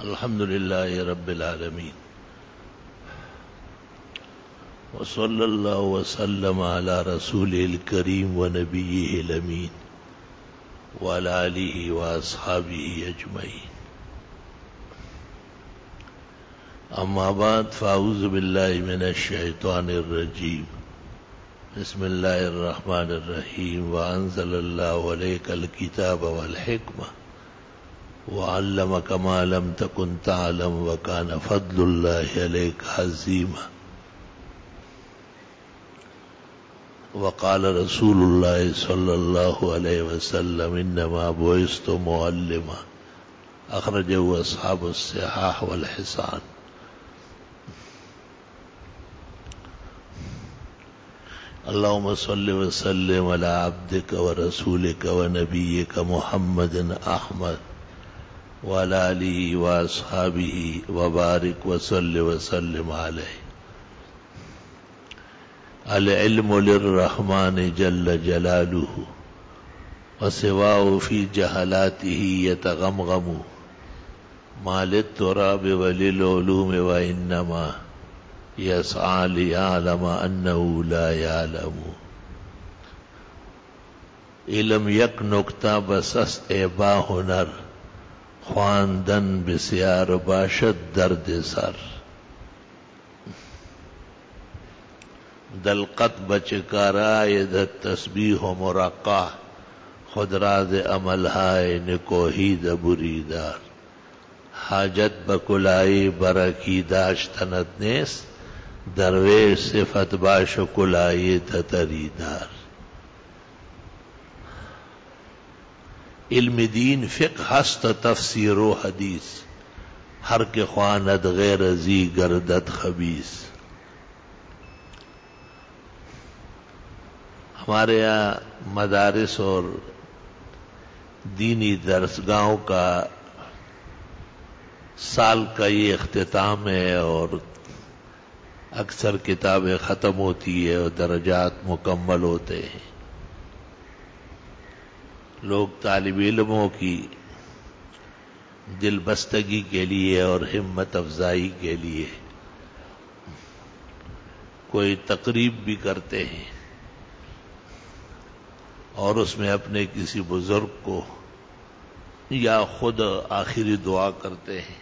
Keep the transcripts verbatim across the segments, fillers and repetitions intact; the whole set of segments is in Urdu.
الحمد لله رب العالمين وصلى الله وسلم على رسوله الكريم ونبيه الأمين وعلى آله وأصحابه أجمعين. أما بعد فأعوذ بالله من الشيطان الرجيم. بسم الله الرحمن الرحيم. وأنزل الله عليك الكتاب والحكمة وعلمك ما لم تكن تعلم وكان فضل الله عليك عظيما. وقال رسول الله صلى الله عليه وسلم إنما بعثت معلما. أخرجه أصحاب الصحاح والحسان. اللهم صل وسلم على عبدك ورسولك ونبيك محمد أحمد وعلى آله وأصحابه وبارك وصل وسلم عليه. العلم للرحمن جل جلاله وسواه في جهلاته يتغمغم ما للتراب وللعلوم وإنما يسعى ليعلم أنه لا يعلم. علم یک نکتہ بس است اے با ہنر خواندن بسیار باشد درد سر. دلقت بچکارائے تسبیح و مرقع خود راز عمل ہائے نکوہی دبریدار. حاجت بکلائی برکی داشتنت نیست درویش صفت باش کلائی تتریدار. علم دین فقہ ہست تفسیر و حدیث ہر کے خواند غیر ازی گردت خبیث. ہمارے یہاں مدارس اور دینی درسگاہوں کا سال کا یہ اختتام ہے اور اکثر کتابیں ختم ہوتی ہے اور درجات مکمل ہوتے ہیں. لوگ طالب علموں کی دل بستگی کے لیے اور ہمت افزائی کے لیے کوئی تقریب بھی کرتے ہیں اور اس میں اپنے کسی بزرگ کو یا خود آخری دعا کرتے ہیں.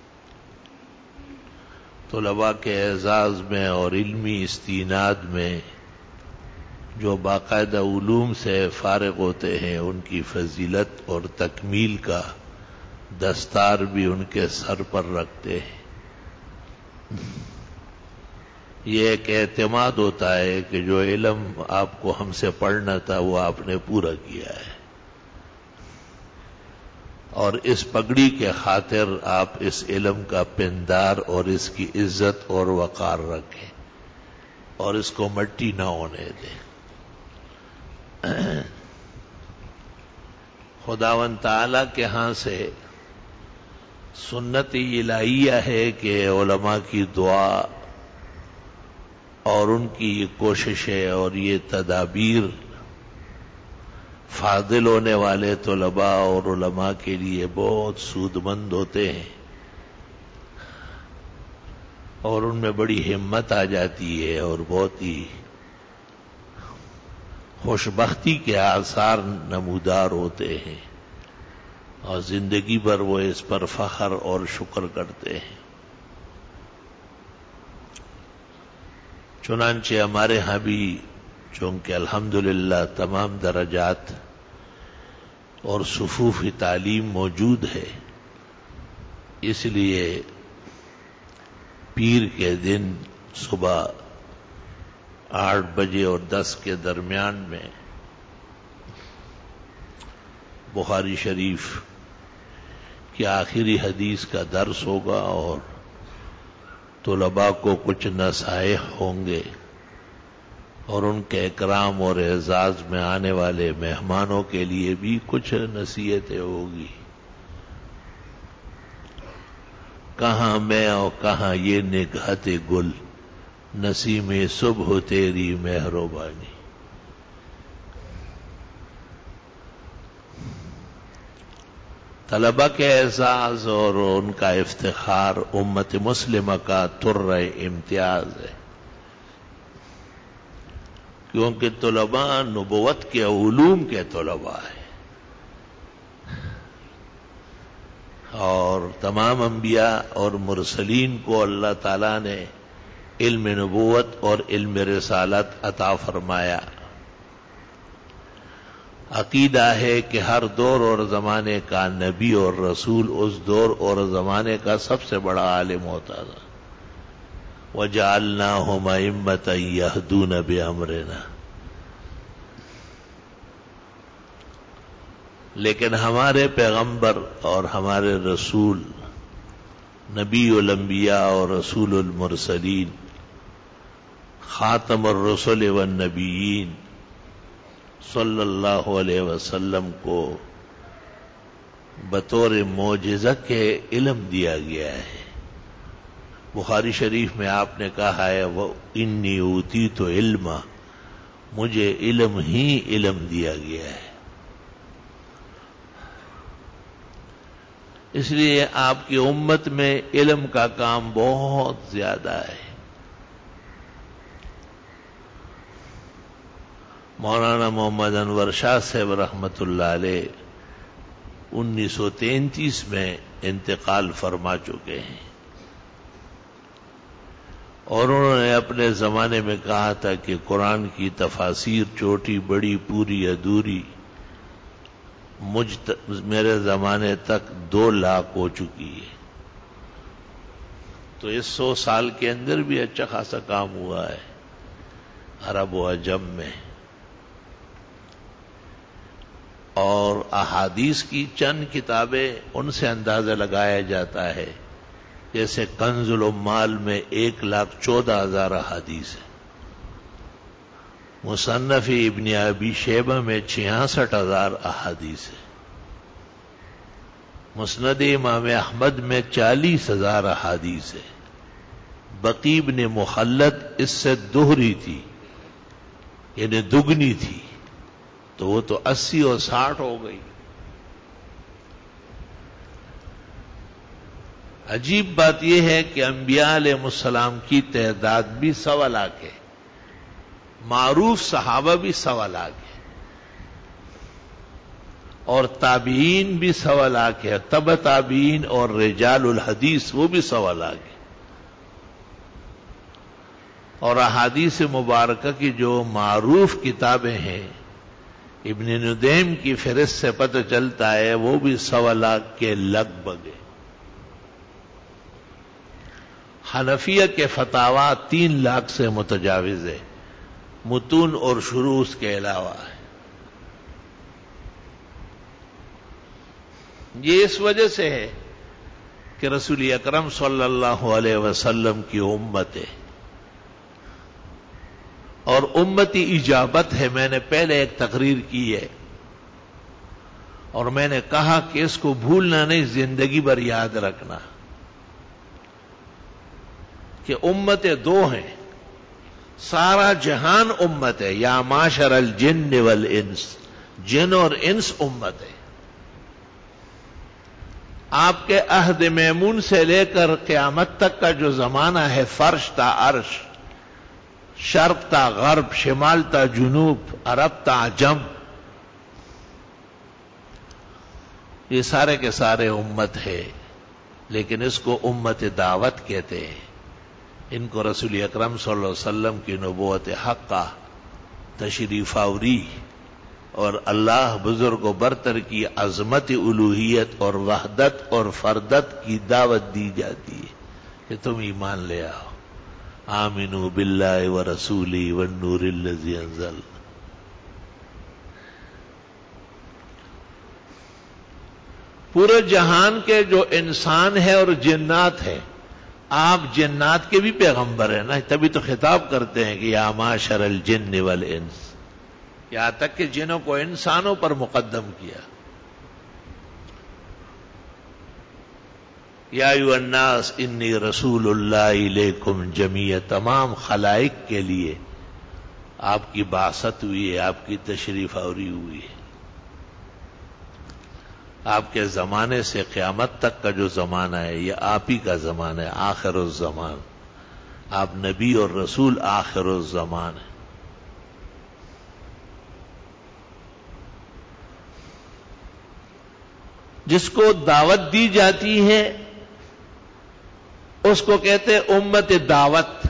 طلباء کے اعزاز میں اور علمی استیناد میں جو باقاعدہ علوم سے فارغ ہوتے ہیں ان کی فضیلت اور تکمیل کا دستار بھی ان کے سر پر رکھتے ہیں. یہ ایک اعتماد ہوتا ہے کہ جو علم آپ کو ہم سے پڑھنا تھا وہ آپ نے پورا کیا ہے اور اس پگڑی کے خاطر آپ اس علم کا پندار اور اس کی عزت اور وقار رکھیں اور اس کو مٹی نہ ہونے دیں. خداوند تعالی کے ہاں سے سنت الہیہ ہے کہ علماء کی دعا اور ان کی یہ کوششیں اور یہ تدابیر فاضل ہونے والے طلباء اور علماء کے لیے بہت سود مند ہوتے ہیں اور ان میں بڑی ہمت آ جاتی ہے اور بہت ہی خوش بختی کے آثار نمودار ہوتے ہیں اور زندگی بھر وہ اس پر فخر اور شکر کرتے ہیں. چنانچہ ہمارے ہاں بھی چونکہ الحمدللہ تمام درجات اور صفوف تعلیم موجود ہے اس لیے پیر کے دن صبح آٹھ بجے اور دس کے درمیان میں بخاری شریف کی آخری حدیث کا درس ہوگا اور طلباء کو کچھ نصائح ہوں گے اور ان کے اکرام اور اعزاز میں آنے والے مہمانوں کے لیے بھی کچھ نصیحتیں ہوگی. کہاں میں اور کہاں یہ نگہت گل نسیم صبح تیری مہربانی. طلبہ کے اعزاز اور ان کا افتخار امت مسلمہ کا ترہ امتیاز ہے، کیونکہ طلباء نبوت کے علوم کے طلباء ہیں، اور تمام انبیاء اور مرسلین کو اللہ تعالیٰ نے علم نبوت اور علم رسالت عطا فرمایا۔ عقیدہ ہے کہ ہر دور اور زمانے کا نبی اور رسول اس دور اور زمانے کا سب سے بڑا عالم ہوتا تھا۔ وَجَعَلْنَاهُمْ أَئِمَّةً يَهْدُونَ بِأَمْرِنَا، لیکن ہمارے پیغمبر اور ہمارے رسول نبی الانبیاء اور رسول المرسلین خاتم الرسل والنبیین صلی اللہ علیہ وسلم کو بطور معجزہ کے علم دیا گیا ہے۔ بخاری شریف میں آپ نے کہا ہے وہ انی اوتیت علما، مجھے علم ہی علم دیا گیا ہے۔ اس لیے آپ کی امت میں علم کا کام بہت زیادہ ہے۔ مولانا محمد انور شاہ صاحب رحمت اللہ علیہ انیس سو تینتیس میں انتقال فرما چکے ہیں، اور انہوں نے اپنے زمانے میں کہا تھا کہ قرآن کی تفاسیر چھوٹی بڑی پوری ادھوری مجھ میرے زمانے تک دو لاکھ ہو چکی ہے۔ تو اس سو سال کے اندر بھی اچھا خاصا کام ہوا ہے عرب و عجم میں۔ اور احادیث کی چند کتابیں ان سے اندازہ لگایا جاتا ہے، جیسے کنز العمال میں ایک لاکھ چودہ ہزار احادیث ہے، مصنف ابن ابی شیبہ میں چھیاسٹھ ہزار احادیث ہے، مسند امام احمد میں چالیس ہزار احادیث ہے، بقی ابن مخلد اس سے دوہری تھی، یعنی دگنی تھی، تو وہ تو اسی اور ساٹھ ہو گئی۔ عجیب بات یہ ہے کہ انبیاء علیہ السلام کی تعداد بھی سوا لاکھ ہے، معروف صحابہ بھی سوا لاکھ ہے، اور تابعین بھی سوا لاکھ ہے، تبع تابعین اور رجال الحدیث وہ بھی سوا لاکھ ہے۔ اور احادیث مبارکہ کی جو معروف کتابیں ہیں ابن ندیم کی فہرست سے پتہ چلتا ہے وہ بھی سوا لاکھ کے لگ بھگ ہے۔ حنفیہ کے فتاوی تین لاکھ سے متجاوز ہے، متون اور شروح اس کے علاوہ ہے۔ یہ اس وجہ سے ہے کہ رسول اکرم صلی اللہ علیہ وسلم کی امت ہے، اور امتی اجابت ہے۔ میں نے پہلے ایک تقریر کی ہے اور میں نے کہا کہ اس کو بھولنا نہیں، زندگی بھر یاد رکھنا کہ امتیں دو ہیں، سارا جہان امت ہے، یا معاشر الجن والانس، جن اور انس امت ہے۔ آپ کے عہد میمون سے لے کر قیامت تک کا جو زمانہ ہے، فرش تا عرش، شرق تا غرب، شمال تا جنوب، عرب تا عجم، یہ سارے کے سارے امت ہے، لیکن اس کو امت دعوت کہتے ہیں۔ ان کو رسول اکرم صلی اللہ علیہ وسلم کی نبوت حقہ، تشریف آوری اور اللہ بزرگ و برتر کی عظمت الوہیت اور وحدت اور فردت کی دعوت دی جاتی ہے کہ تم ایمان لے آؤ، آمنوا باللہ ورسولہ والنور الذی انزل۔ پورے جہان کے جو انسان ہے اور جنات ہیں، آپ جنات کے بھی پیغمبر ہیں نا، تبھی تو خطاب کرتے ہیں کہ یا معاشر الجن والانس، یہاں تک کہ جنوں کو انسانوں پر مقدم کیا۔ یا ایھا الناس انی رسول اللہ الیکم جمیعا، تمام خلائق کے لیے آپ کی بعثت ہوئی ہے، آپ کی تشریف آوری ہوئی ہے۔ آپ کے زمانے سے قیامت تک کا جو زمانہ ہے یہ آپ ہی کا زمانہ ہے، آخر الزمان. آپ نبی اور رسول آخر الزمان ہیں. جس کو دعوت دی جاتی ہے اس کو کہتے ہیں امت دعوت،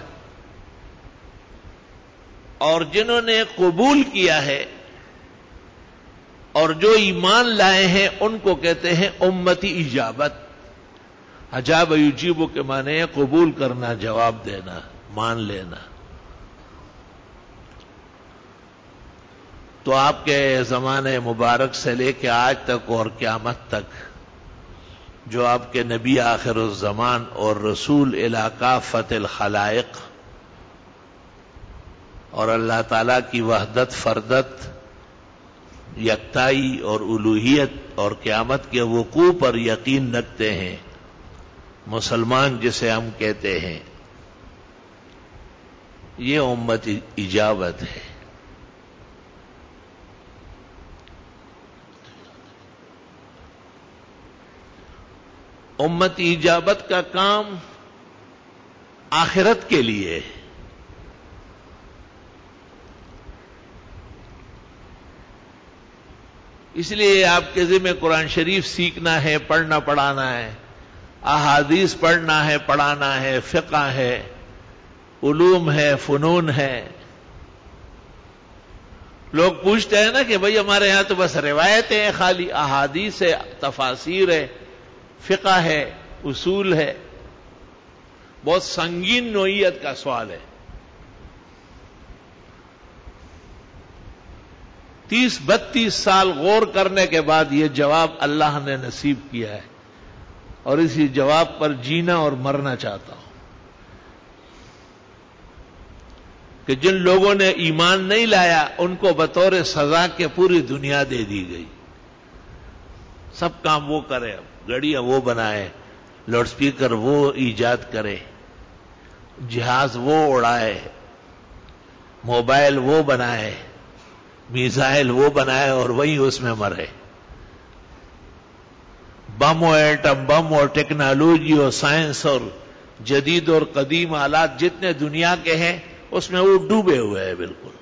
اور جنہوں نے قبول کیا ہے اور جو ایمان لائے ہیں ان کو کہتے ہیں امتی اجابت. اجاب یجیب کے معنی ہے قبول کرنا، جواب دینا، مان لینا. تو آپ کے زمانے مبارک سے لے کے آج تک اور قیامت تک جو آپ کے نبی آخر الزمان اور رسول الی کافۃ الخلائق اور اللہ تعالی کی وحدت، فردت، یکتائی اور الوہیت اور قیامت کے وقوع پر یقین رکھتے ہیں، مسلمان جسے ہم کہتے ہیں، یہ امت اجابت ہے. امت اجابت کا کام آخرت کے لیے ہے. اس لیے آپ کے ذمہ قرآن شریف سیکھنا ہے، پڑھنا پڑھانا ہے، احادیث پڑھنا ہے، پڑھانا ہے، فقہ ہے، علوم ہے، فنون ہے. لوگ پوچھتے ہیں نا کہ بھئی ہمارے یہاں تو بس روایتیں ہیں، خالی احادیث ہے، تفاسیر ہے، فقہ ہے، اصول ہے. بہت سنگین نوعیت کا سوال ہے. تیس بتیس سال غور کرنے کے بعد یہ جواب اللہ نے نصیب کیا ہے، اور اسی جواب پر جینا اور مرنا چاہتا ہوں کہ جن لوگوں نے ایمان نہیں لایا ان کو بطور سزا کے پوری دنیا دے دی گئی. سب کام وہ کرے، گاڑیاں وہ بنائے، لاؤڈ سپیکر وہ ایجاد کرے، جہاز وہ اڑائے، موبائل وہ بنائے، میزائل وہ بنائے اور وہی اس میں مرے. بم اور ایٹم بم اور ٹیکنالوجی اور سائنس اور جدید اور قدیم آلات جتنے دنیا کے ہیں اس میں وہ ڈوبے ہوئے ہیں بالکل.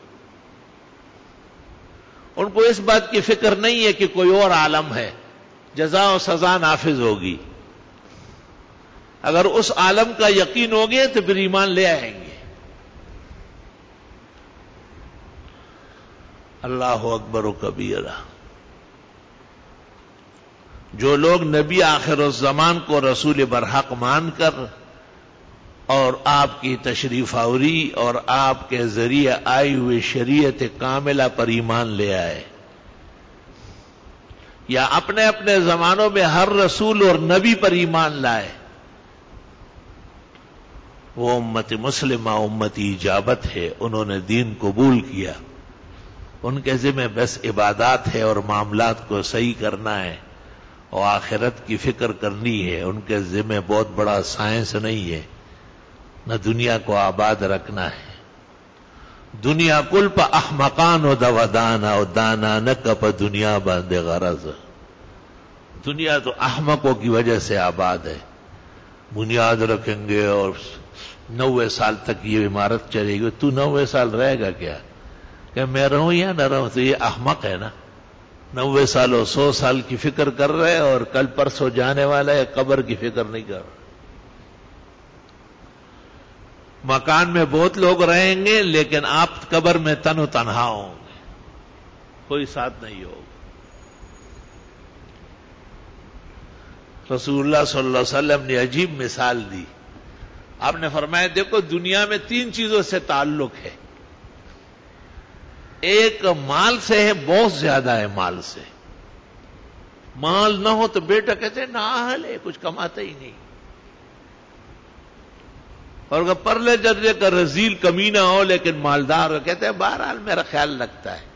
ان کو اس بات کی فکر نہیں ہے کہ کوئی اور عالم ہے، جزا و سزا نافذ ہوگی. اگر اس عالم کا یقین ہو گیا تو پھر ایمان لے آئیں گے. اللہ اکبر و کبیرہ. جو لوگ نبی آخر الزمان کو رسول برحق مان کر اور آپ کی تشریف آوری اور آپ کے ذریعے آئی ہوئی شریعت کاملہ پر ایمان لے آئے، یا اپنے اپنے زمانوں میں ہر رسول اور نبی پر ایمان لائے، وہ امت مسلمہ امتی اجابت ہے. انہوں نے دین قبول کیا. ان کے ذمہ بس عبادات ہے اور معاملات کو صحیح کرنا ہے اور آخرت کی فکر کرنی ہے. ان کے ذمہ بہت بڑا سائنس نہیں ہے، نہ دنیا کو آباد رکھنا ہے. دنیا کل پا احمقان و دودانا و دانا نکپ دنیا باندھ غرض. دنیا تو احمقوں کی وجہ سے آباد ہے. بنیاد رکھیں گے اور نوے سال تک یہ عمارت چلے گی. تو نوے سال رہے گا کیا؟ کہ میں رہوں یا نہ رہوں؟ تو یہ احمق ہے نا. نوے سال اور سو سال کی فکر کر رہے اور کل پرسوں جانے والا ہے، قبر کی فکر نہیں کر رہے. مکان میں بہت لوگ رہیں گے لیکن آپ قبر میں تن و تنہا ہوں گے، کوئی ساتھ نہیں ہوگا. رسول اللہ صلی اللہ علیہ وسلم نے عجیب مثال دی. آپ نے فرمایا دیکھو دنیا میں تین چیزوں سے تعلق ہے. ایک مال سے ہے، بہت زیادہ ہے مال سے. مال نہ ہو تو بیٹا کہتے ہیں نااہل ہے، کچھ کماتا ہی نہیں. اور اگر پرلے درجے کا رذیل کمینہ ہو لیکن مالدار ہو، کہتے ہیں بہرحال میرا خیال لگتا ہے.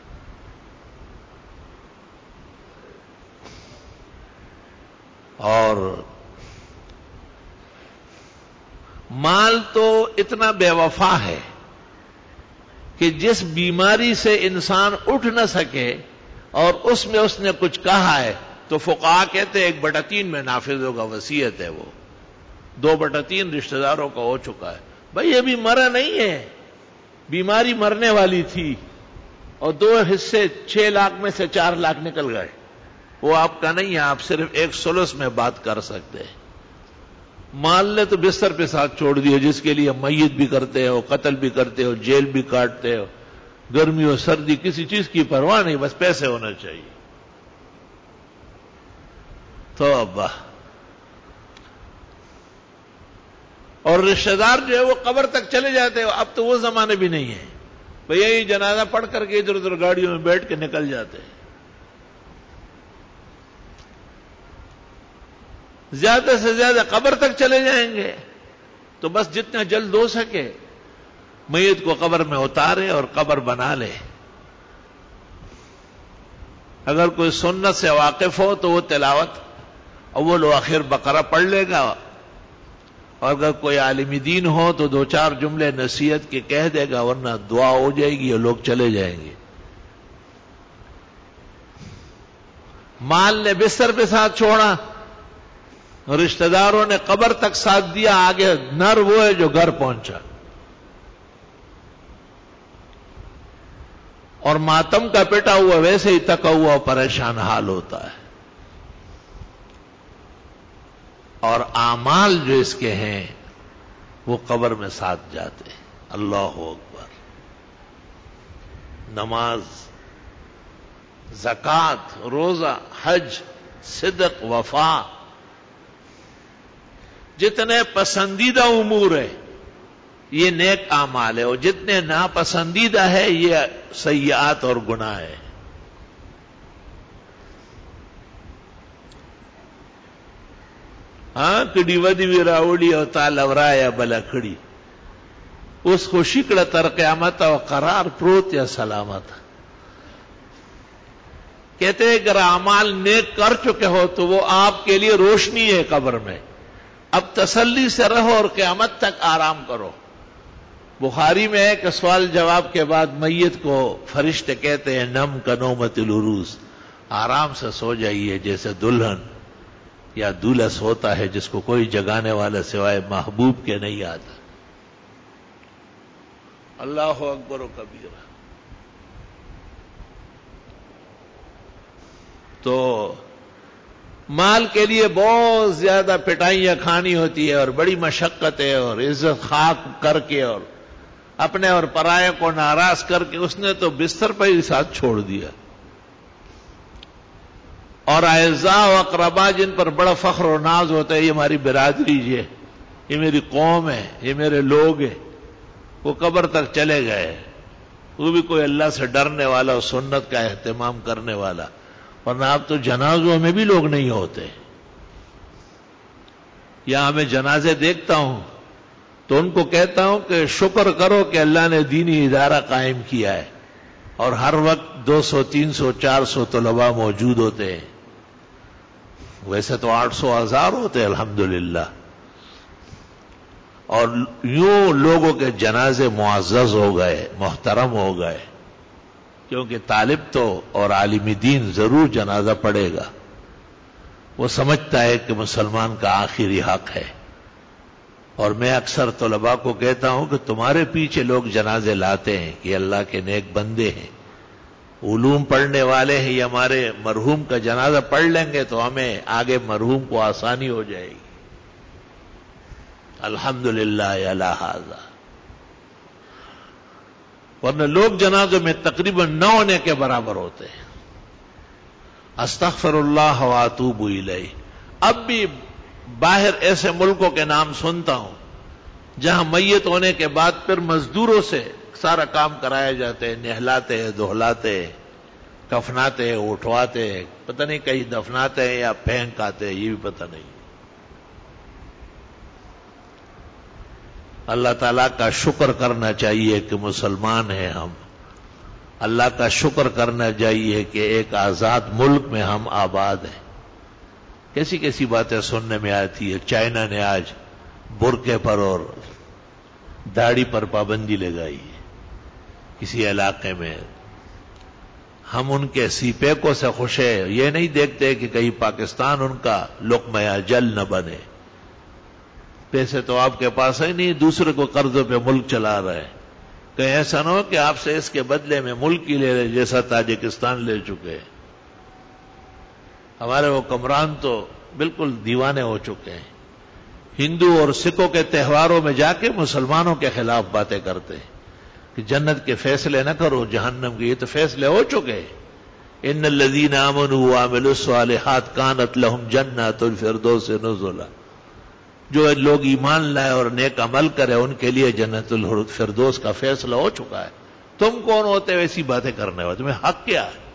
اور مال تو اتنا بے وفا ہے کہ جس بیماری سے انسان اٹھ نہ سکے اور اس میں اس نے کچھ کہا ہے تو تو فقہا کہتے ہیں ایک بٹا تین میں نافذ ہوگا، وصیت ہے وہ، دو بٹا تین رشتہ داروں کا ہو چکا ہے. بھائی ابھی مرا نہیں ہے، بیماری مرنے والی تھی اور دو حصے چھ لاکھ میں سے چار لاکھ نکل گئے، وہ آپ کا نہیں ہے، آپ صرف ایک سلس میں بات کر سکتے ہیں. مال نے تو بستر پہ ساتھ چھوڑ دیا، جس کے لیے میت بھی کرتے ہو، قتل بھی کرتے ہو، جیل بھی کاٹتے ہو، گرمی اور سردی کسی چیز کی پرواہ نہیں، بس پیسے ہونا چاہیے. تو ابا اور رشتہ دار جو ہے وہ قبر تک چلے جاتے ہو. اب تو وہ زمانے بھی نہیں ہے، بھیا یہ جنازہ پڑھ کر کے ادھر ادھر گاڑیوں میں بیٹھ کے نکل جاتے ہیں. زیادہ سے زیادہ قبر تک چلے جائیں گے تو بس جتنا جلد ہو سکے میت کو قبر میں اتارے اور قبر بنا لے. اگر کوئی سنت سے واقف ہو تو وہ تلاوت اول و آخر بقرہ پڑھ لے گا، اور اگر کوئی عالم دین ہو تو دو چار جملے نصیحت کے کہہ دے گا، ورنہ دعا ہو جائے گی اور لوگ چلے جائیں گے. مال نے بستر پہ ساتھ چھوڑا، رشتہ داروں نے قبر تک ساتھ دیا، آگے نر وہ ہے جو گھر پہنچا. اور ماتم کا پٹا ہوا ویسے ہی تکا ہوا اور پریشان حال ہوتا ہے. اور اعمال جو اس کے ہیں وہ قبر میں ساتھ جاتے ہیں. اللہ اکبر. نماز، زکوٰۃ، روزہ، حج، صدق، وفا، جتنے پسندیدہ امور ہیں یہ نیک اعمال ہے، اور جتنے ناپسندیدہ ہے یہ سیئات اور گناہ ہے. ہاں کڑی ودی وی راوڑی اور تالورا یا بلا کھڑی، اس خوشی کڑا تر قیامت اور قرار پروت یا سلامت. کہتے ہیں اگر اعمال نیک کر چکے ہو تو وہ آپ کے لیے روشنی ہے قبر میں. اب تسلی سے رہو اور قیامت تک آرام کرو. بخاری میں ہے کہ سوال جواب کے بعد میت کو فرشتے کہتے ہیں نم کنومت العروس، آرام سے سو جائیے جیسے دلہن یا دولہا سوتا ہے جس کو کوئی جگانے والا سوائے محبوب کے نہیں آتا. اللہ اکبر و کبیرہ. تو مال کے لیے بہت زیادہ پٹائیاں کھانی ہوتی ہے اور بڑی مشقتیں، اور عزت خاک کر کے اور اپنے اور پرائے کو ناراض کر کے اس نے تو بستر پر ہی ساتھ چھوڑ دیا. اور اعزاء و اقربا جن پر بڑا فخر و ناز ہوتا ہے، یہ ہماری برادری ہے، یہ میری قوم ہے، یہ میرے لوگ ہیں، وہ قبر تک چلے گئے. وہ بھی کوئی اللہ سے ڈرنے والا اور سنت کا اہتمام کرنے والا. ورنہ اب تو جنازوں میں بھی لوگ نہیں ہوتے. یہاں میں جنازے دیکھتا ہوں تو ان کو کہتا ہوں کہ شکر کرو کہ اللہ نے دینی ادارہ قائم کیا ہے، اور ہر وقت دو سو تین سو چار سو طلباء موجود ہوتے ہیں. ویسے تو آٹھ سو ہزار ہوتے ہیں الحمدللہ. اور یوں لوگوں کے جنازے معزز ہو گئے، محترم ہو گئے، کیونکہ طالب تو اور عالم دین ضرور جنازہ پڑھے گا. وہ سمجھتا ہے کہ مسلمان کا آخری حق ہے. اور میں اکثر طلباء کو کہتا ہوں کہ تمہارے پیچھے لوگ جنازے لاتے ہیں کہ اللہ کے نیک بندے ہیں، علوم پڑھنے والے ہیں، یہ ہمارے مرحوم کا جنازہ پڑھ لیں گے تو ہمیں آگے مرحوم کو آسانی ہو جائے گی. الحمدللہ علی ھذا. ورنہ لوگ جنازوں میں تقریباً نہ ہونے کے برابر ہوتے ہیں. استغفر اللہ و اتوب الیہ. اب بھی باہر ایسے ملکوں کے نام سنتا ہوں جہاں میت ہونے کے بعد پھر مزدوروں سے سارا کام کرایا جاتے ہیں، نہلاتے ہیں، دہلاتے ہیں، کفناتے ہیں، اٹھواتے ہیں، پتہ نہیں کہیں دفناتے ہیں یا پھینک آتے ہیں، یہ بھی پتہ نہیں. اللہ تعالیٰ کا شکر کرنا چاہیے کہ مسلمان ہیں ہم. اللہ کا شکر کرنا چاہیے کہ ایک آزاد ملک میں ہم آباد ہیں. کیسی کیسی باتیں سننے میں آتی ہے. چائنا نے آج برقعے پر اور داڑھی پر پابندی لگائی ہے کسی علاقے میں. ہم ان کے سیپیکوں سے خوش ہیں، یہ نہیں دیکھتے کہ کہیں پاکستان ان کا لقمہ اجل نہ بنے۔ پیسے تو آپ کے پاس ہی نہیں، دوسرے کو قرضوں پہ ملک چلا رہے ہیں، کہیں ایسا نہ ہو کہ آپ سے اس کے بدلے میں ملک ہی لے رہے جیسا تاجکستان لے چکے ہیں۔ ہمارے حکمران تو بالکل دیوانے ہو چکے ہیں، ہندو اور سکھوں کے تہواروں میں جا کے مسلمانوں کے خلاف باتیں کرتے ہیں کہ جنت کے فیصلے نہ کرو، جہنم کے، یہ تو فیصلے ہو چکے۔ ان الذین آمنوا وعملوا الصالحات کانت لہم جنات الفردوس نزلا، جو لوگ ایمان لائے اور نیک عمل کرے ان کے لیے جنت الفردوس کا فیصلہ ہو چکا ہے۔ تم کون ہوتے ویسی باتیں کرنے والے؟ تمہیں حق کیا ہے؟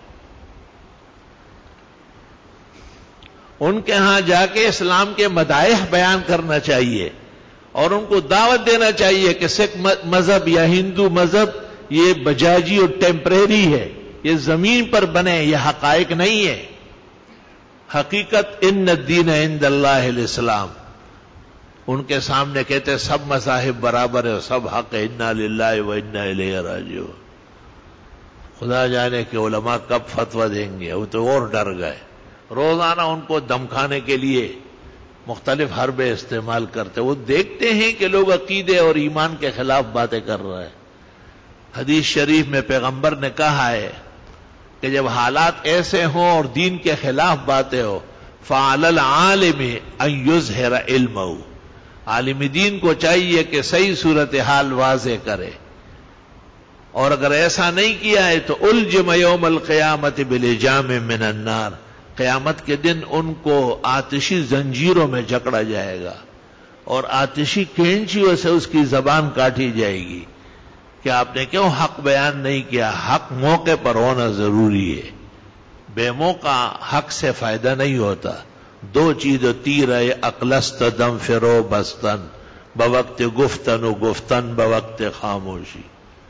ان کے ہاں جا کے اسلام کے مدائح بیان کرنا چاہیے اور ان کو دعوت دینا چاہیے کہ سکھ مذہب یا ہندو مذہب یہ بجاجی اور ٹیمپریری ہے، یہ زمین پر بنے، یہ حقائق نہیں ہے۔ حقیقت ان الدین عند اللہ الاسلام۔ ان کے سامنے کہتے سب مذاہب برابر ہے، سب حق ہے، انا للہ و انا الیہ راجعون۔ خدا جانے کہ علماء کب فتویٰ دیں گے، وہ تو اور ڈر گئے۔ روزانہ ان کو دمکانے کے لیے مختلف حربے استعمال کرتے، وہ دیکھتے ہیں کہ لوگ عقیدے اور ایمان کے خلاف باتیں کر رہے ہیں۔ حدیث شریف میں پیغمبر نے کہا ہے کہ جب حالات ایسے ہوں اور دین کے خلاف باتیں ہو، فَعَلَى الْعَالِمِ أَن يُظْهِرَ عِلْمَهُ، عالم دین کو چاہیے کہ صحیح صورتحال واضح کرے، اور اگر ایسا نہیں کیا ہے تو الجم یوم القیامت بلجام من النار، قیامت کے دن ان کو آتشی زنجیروں میں جکڑا جائے گا اور آتشی کینچیوں سے اس کی زبان کاٹی جائے گی کہ آپ نے کیوں حق بیان نہیں کیا۔ حق موقع پر ہونا ضروری ہے، بے موقع حق سے فائدہ نہیں ہوتا۔ دو چیز تیر ہے، اقلست دم فرو بستن، بوقت گفتن و گفتن بوقت خاموشی۔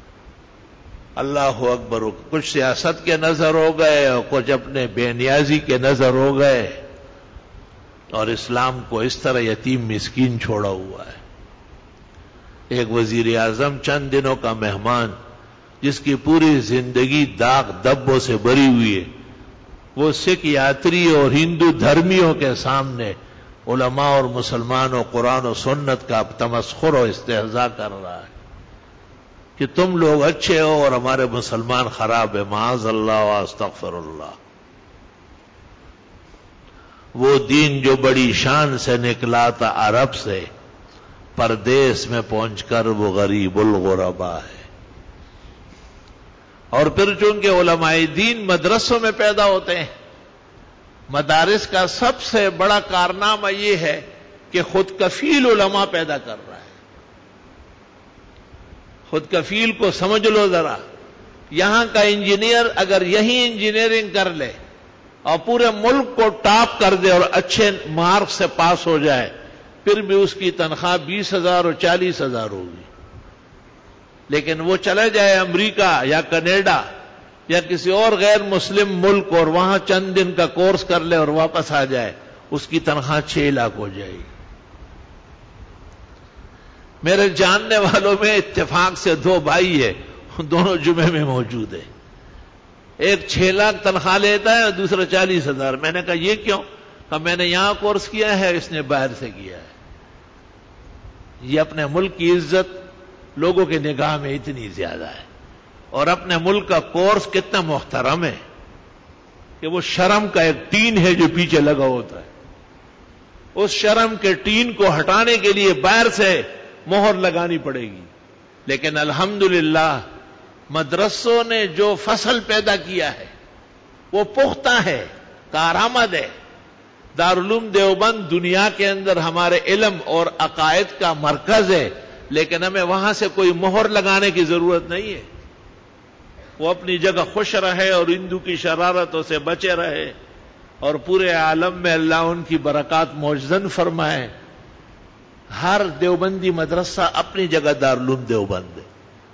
اللہ اکبر۔ کچھ سیاست کے نظر ہو گئے اور کچھ اپنے بے نیازی کے نظر ہو گئے، اور اسلام کو اس طرح یتیم مسکین چھوڑا ہوا ہے۔ ایک وزیر اعظم چند دنوں کا مہمان جس کی پوری زندگی داغ دبوں سے بری ہوئی ہے، وہ سکھ یاتری اور ہندو دھرمیوں کے سامنے علماء اور مسلمانوں قرآن و سنت کا تمسخر و استہزاء کر رہا ہے کہ تم لوگ اچھے ہو اور ہمارے مسلمان خراب ہے، معاذ اللہ و استغفر اللہ۔ وہ دین جو بڑی شان سے نکلا تھا عرب سے، پردیس میں پہنچ کر وہ غریب الغربا ہے۔ اور پھر چونکہ علماء دین مدرسوں میں پیدا ہوتے ہیں، مدارس کا سب سے بڑا کارنامہ یہ ہے کہ خود کفیل علماء پیدا کر رہا ہے۔ خود کفیل کو سمجھ لو ذرا، یہاں کا انجینئر اگر یہی انجینئرنگ کر لے اور پورے ملک کو ٹاپ کر دے اور اچھے مارک سے پاس ہو جائے، پھر بھی اس کی تنخواہ بیس ہزار اور چالیس ہزار ہوگی۔ لیکن وہ چلے جائے امریکہ یا کینیڈا یا کسی اور غیر مسلم ملک اور وہاں چند دن کا کورس کر لے اور واپس آ جائے، اس کی تنخواہ چھ لاکھ ہو جائے گی۔ میرے جاننے والوں میں اتفاق سے دو بھائی ہیں، دونوں جمعے میں موجود ہیں۔ ایک چھ لاکھ تنخواہ لیتا ہے اور دوسرا چالیس ہزار۔ میں نے کہا یہ کیوں؟ کہا میں نے یہاں کورس کیا ہے، اس نے باہر سے کیا ہے۔ یہ اپنے ملک کی عزت لوگوں کے نگاہ میں اتنی زیادہ ہے، اور اپنے ملک کا کورس کتنا محترم ہے کہ وہ شرم کا ایک ٹین ہے جو پیچھے لگا ہوتا ہے، اس شرم کے ٹین کو ہٹانے کے لیے باہر سے مہر لگانی پڑے گی۔ لیکن الحمدللہ مدرسوں نے جو فصل پیدا کیا ہے وہ پختہ ہے، کارآمد ہے۔ دارالعلوم دیوبند دنیا کے اندر ہمارے علم اور عقائد کا مرکز ہے، لیکن ہمیں وہاں سے کوئی مہر لگانے کی ضرورت نہیں ہے۔ وہ اپنی جگہ خوش رہے اور ہندو کی شرارتوں سے بچے رہے، اور پورے عالم میں اللہ ان کی برکات موجزن فرمائے۔ ہر دیوبندی مدرسہ اپنی جگہ دارالعلوم دیوبند ہے۔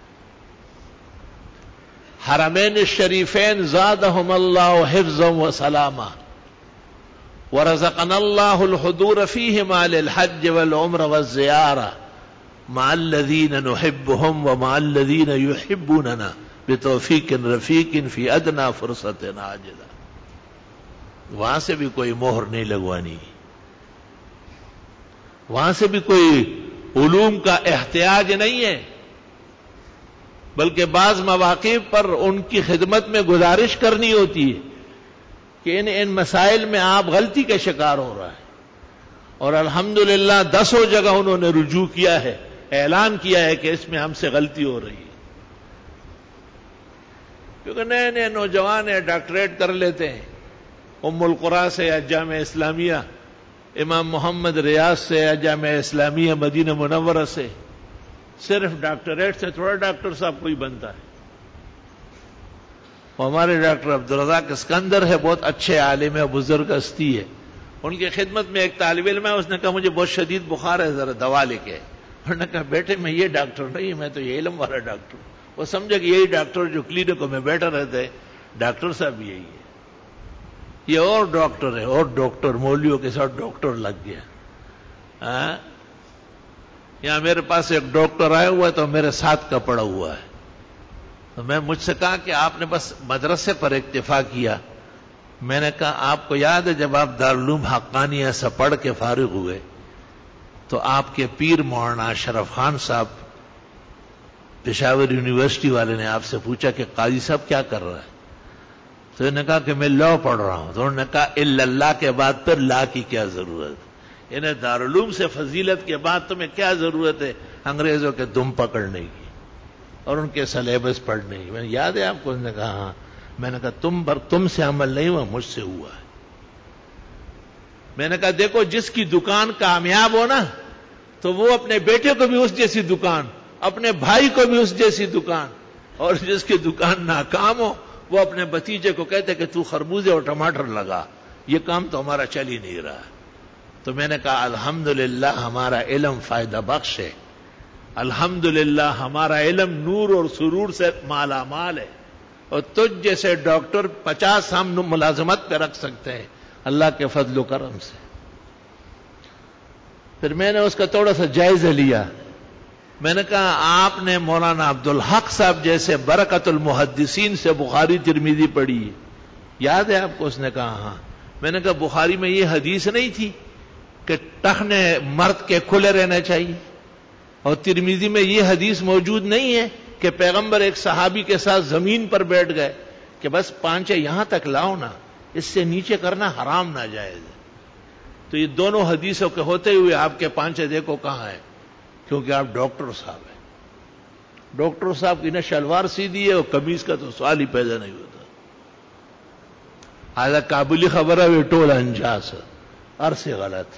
حرمین الشریفین زادہم اللہ حفظا و سلاما، ورزقنا اللہ الحضور فیہما للحج والعمر والزیارہ مع الذین نحبهم ومع الذین یحبوننا بتوفیق رفیق فی ادنا فرصت عاجلہ. وہاں سے بھی کوئی مہر نہیں لگوانی، وہاں سے بھی کوئی علوم کا احتیاج نہیں ہے، بلکہ بعض مواقع پر ان کی خدمت میں گزارش کرنی ہوتی ہے کہ ان ان مسائل میں آپ غلطی کا شکار ہو رہا ہے. اور الحمدللہ دسوں جگہ انہوں نے رجوع کیا ہے، اعلان کیا ہے کہ اس میں ہم سے غلطی ہو رہی ہے. کیونکہ نئے نئے نوجوان ہیں، ڈاکٹریٹ کر لیتے ہیں ام القرا سے یا جامعہ اسلامیہ امام محمد ریاض سے یا جامعہ اسلامیہ مدینہ منورہ سے. صرف ڈاکٹریٹ سے تھوڑا ڈاکٹر صاحب کوئی بنتا ہے. وہ ہمارے ڈاکٹر عبدالرزاق اسکندر ہے، بہت اچھے عالم ہے، بزرگ ہستی ہے. ان کی خدمت میں ایک طالب علم ہے، اس نے کہا مجھے بہت شدید بخار ہے، ذرا دوا لے کے. انہوں نے کہا بیٹے میں یہ ڈاکٹر نہیں، میں تو یہ علم والا ڈاکٹر ہوں. وہ سمجھا کہ یہی ڈاکٹر جو کلینکوں میں بیٹھا رہتا ہے، ڈاکٹر صاحب یہی ہے. یہ اور ڈاکٹر ہے، اور ڈاکٹر مولویوں کے ساتھ ڈاکٹر لگ گیا. ہاں یہاں میرے پاس ایک ڈاکٹر آیا ہوا ہے تو میرے ساتھ کا پڑا ہوا ہے. تو میں مجھ سے کہا کہ آپ نے بس مدرسے پر اکتفا کیا. میں نے کہا آپ کو یاد ہے جب آپ دارالعلوم حقانیہ سے پڑھ کے فارغ ہوئے تو آپ کے پیر مولانا اشرف خان صاحب پشاور یونیورسٹی والے نے آپ سے پوچھا کہ قاضی صاحب کیا کر رہا ہے؟ تو انہوں نے کہا کہ میں لا پڑھ رہا ہوں. تو انہوں نے کہا الا اللہ کے بعد پھر لا کی کیا ضرورت؟ انہیں دارالعلوم سے فضیلت کے بعد تمہیں کیا ضرورت ہے انگریزوں کے دم پکڑنے کی اور ان کے سلیبس پڑھنے کی؟ میں نے یاد ہے آپ کو؟ انہوں نے کہا ہاں. میں نے کہا تم پر تم سے عمل نہیں ہوا، مجھ سے ہوا ہے. میں نے کہا دیکھو جس کی دکان کامیاب ہو نا تو وہ اپنے بیٹے کو بھی اس جیسی دکان، اپنے بھائی کو بھی اس جیسی دکان، اور جس کی دکان ناکام ہو وہ اپنے بھتیجے کو کہتے کہ تو خربوزے اور ٹماٹر لگا. یہ کام تو ہمارا چل ہی نہیں رہا. تو میں نے کہا الحمدللہ ہمارا علم فائدہ بخش ہے، الحمدللہ ہمارا علم نور اور سرور سے مالا مال ہے، اور تجھ جیسے ڈاکٹر پچاس ہم ملازمت پہ رکھ سکتے ہیں اللہ کے فضل و کرم سے. پھر میں نے اس کا تھوڑا سا جائزہ لیا. میں نے کہا آپ نے مولانا عبدالحق صاحب جیسے برکت المحدثین سے بخاری ترمذی پڑھی ہے، یاد ہے آپ کو؟ اس نے کہا ہاں. میں نے کہا بخاری میں یہ حدیث نہیں تھی کہ ٹخنے مرد کے کھلے رہنا چاہیے، اور ترمذی میں یہ حدیث موجود نہیں ہے کہ پیغمبر ایک صحابی کے ساتھ زمین پر بیٹھ گئے کہ بس پانچے یہاں تک لاؤ نا، اس سے نیچے کرنا حرام ناجائز ہے. تو یہ دونوں حدیثوں کے ہوتے ہوئے آپ کے پانچے دیکھو کہاں ہیں، کیونکہ آپ ڈاکٹر صاحب ہیں. ڈاکٹر صاحب کی نہ شلوار سیدھی ہے اور قمیض کا تو سوال ہی پیدا نہیں ہوتا. آدھا کابلی خبر ہے وہ ٹول انجاس عرصے غلط.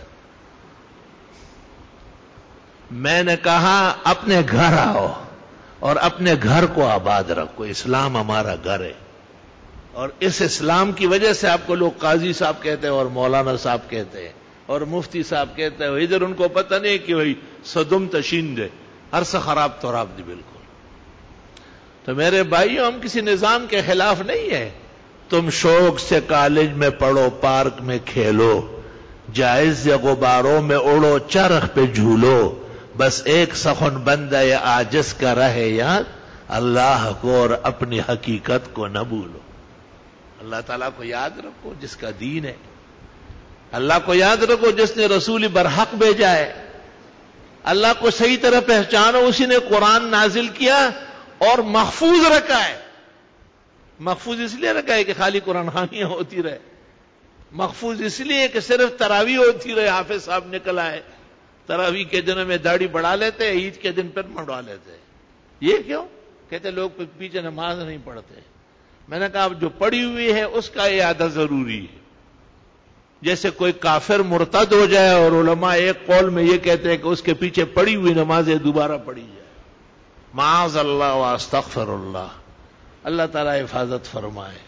میں نے کہا اپنے گھر آؤ اور اپنے گھر کو آباد رکھو. اسلام ہمارا گھر ہے، اور اس اسلام کی وجہ سے آپ کو لوگ قاضی صاحب کہتے ہیں اور مولانا صاحب کہتے ہیں اور مفتی صاحب کہتے ہیں. ادھر ان کو پتہ نہیں کہ وہی صدم تشین دے عرص خراب تراب دی. بالکل. تو میرے بھائیوں ہم کسی نظام کے خلاف نہیں ہے. تم شوق سے کالج میں پڑھو، پارک میں کھیلو، جائز سے غباروں میں اڑو، چرخ پہ جھولو، بس ایک سخن بندہ یہ عاجز کا رہے یاد، اللہ کو اور اپنی حقیقت کو نہ بھولو. اللہ تعالیٰ کو یاد رکھو جس کا دین ہے، اللہ کو یاد رکھو جس نے رسول برحق بھیجا ہے، اللہ کو صحیح طرح پہچانو، اسی نے قرآن نازل کیا اور محفوظ رکھا ہے. محفوظ اس لیے رکھا ہے کہ خالی قرآن خوانیاں ہوتی رہے، محفوظ اس لیے کہ صرف تراویح ہوتی رہے. حافظ صاحب نکل آئے، تراویح کے دنوں میں داڑھی بڑھا لیتے، عید کے دن پھر منڈوا لیتے. یہ کیوں؟ کہتے لوگ پیچھے نماز نہیں پڑھتے. میں نے کہا اب جو پڑھی ہوئی ہے اس کا اعادہ ضروری ہے. جیسے کوئی کافر مرتد ہو جائے اور علماء ایک قول میں یہ کہتے ہیں کہ اس کے پیچھے پڑھی ہوئی نمازیں دوبارہ پڑھی جائے. معاذ اللہ واستغفر اللہ. اللہ تعالیٰ حفاظت فرمائے.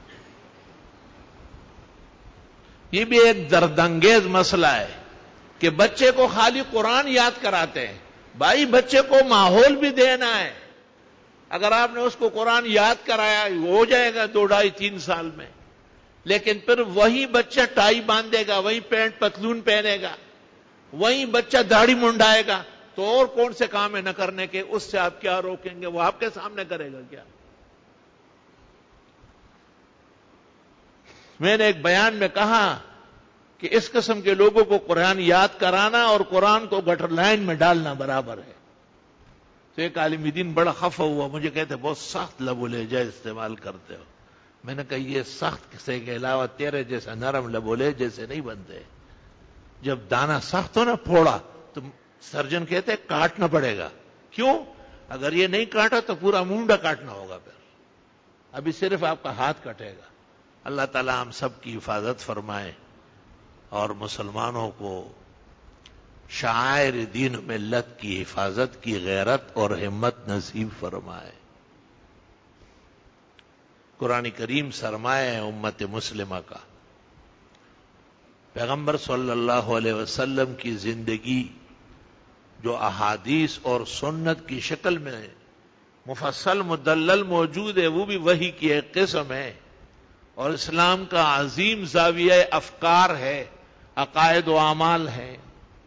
یہ بھی ایک دردانگیز مسئلہ ہے کہ بچے کو خالی قرآن یاد کراتے ہیں. بھائی بچے کو ماحول بھی دینا ہے. اگر آپ نے اس کو قرآن یاد کرایا ہو جائے گا دو ڈھائی تین سال میں، لیکن پھر وہی بچہ ٹائی باندھے گا، وہی پینٹ پتلون پہنے گا، وہی بچہ داڑھی منڈائے گا، تو اور کون سے کام ہے نہ کرنے کے؟ اس سے آپ کیا روکیں گے؟ وہ آپ کے سامنے کرے گا کیا؟ میں نے ایک بیان میں کہا کہ اس قسم کے لوگوں کو قرآن یاد کرانا اور قرآن کو گٹر لائن میں ڈالنا برابر ہے. تو ایک عالم دین بڑا خفا ہوا, مجھے کہتے بہت سخت لب و لہجہ استعمال کرتے ہو. میں نے کہا یہ سخت سے کے علاوہ تیرے جیسا نرم لب و لہجے سے نہیں بنتے. جب دانا سخت ہو نا پھوڑا تو سرجن کہتے کاٹنا پڑے گا. کیوں؟ اگر یہ نہیں کاٹا تو پورا مونڈا کاٹنا ہوگا. پھر ابھی صرف آپ کا ہاتھ کٹے گا. اللہ تعالیٰ ہم سب کی حفاظت فرمائے اور مسلمانوں کو شعائر دین و ملت کی حفاظت کی غیرت اور ہمت نصیب فرمائے. قرآن کریم سرمایہ ہے امت مسلمہ کا. پیغمبر صلی اللہ علیہ وسلم کی زندگی جو احادیث اور سنت کی شکل میں مفصل مدلل موجود ہے, وہ بھی وحی کی ایک قسم ہے, اور اسلام کا عظیم زاویہ افکار ہے, عقائد و اعمال ہیں.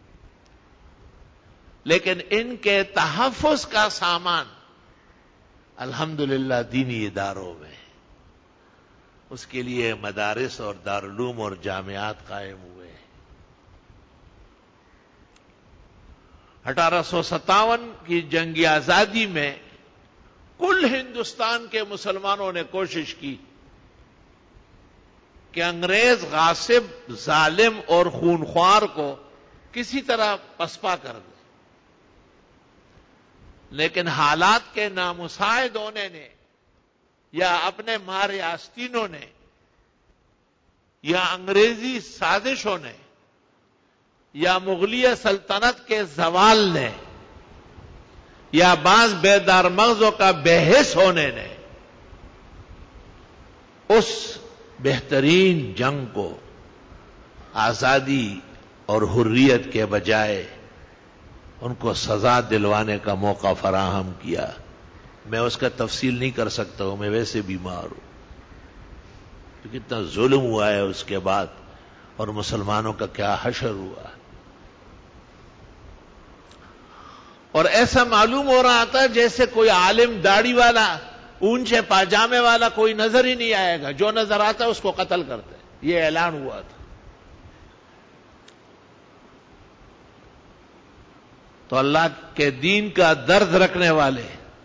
لیکن ان کے تحفظ کا سامان الحمدللہ دینی اداروں میں. اس کے لیے مدارس اور دارالعلوم اور جامعات قائم ہوئے ہیں. اٹھارہ سو ستاون کی جنگ آزادی میں کل ہندوستان کے مسلمانوں نے کوشش کی کہ انگریز غاصب, ظالم اور خونخوار کو کسی طرح پسپا کر دے. لیکن حالات کے نامساعد ہونے نے یا اپنے مارے آستینوں نے یا انگریزی سازشوں نے یا مغلیہ سلطنت کے زوال نے یا بعض بیدار مغزوں کا بے حس ہونے نے اس بہترین جنگ کو آزادی اور حریت کے بجائے ان کو سزا دلوانے کا موقع فراہم کیا. میں اس کا تفصیل نہیں کر سکتا ہوں, میں ویسے بیمار ہوں. تو کتنا ظلم ہوا ہے اس کے بعد, اور مسلمانوں کا کیا حشر ہوا. اور ایسا معلوم ہو رہا تھا جیسے کوئی عالم داڑھی والا, اونچے پاجامے والا کوئی نظر ہی نہیں آئے گا, جو نظر آتا ہے اس کو قتل کرتے. یہ اعلان ہوا تھا. تو اللہ کے دین کا درد رکھنے والے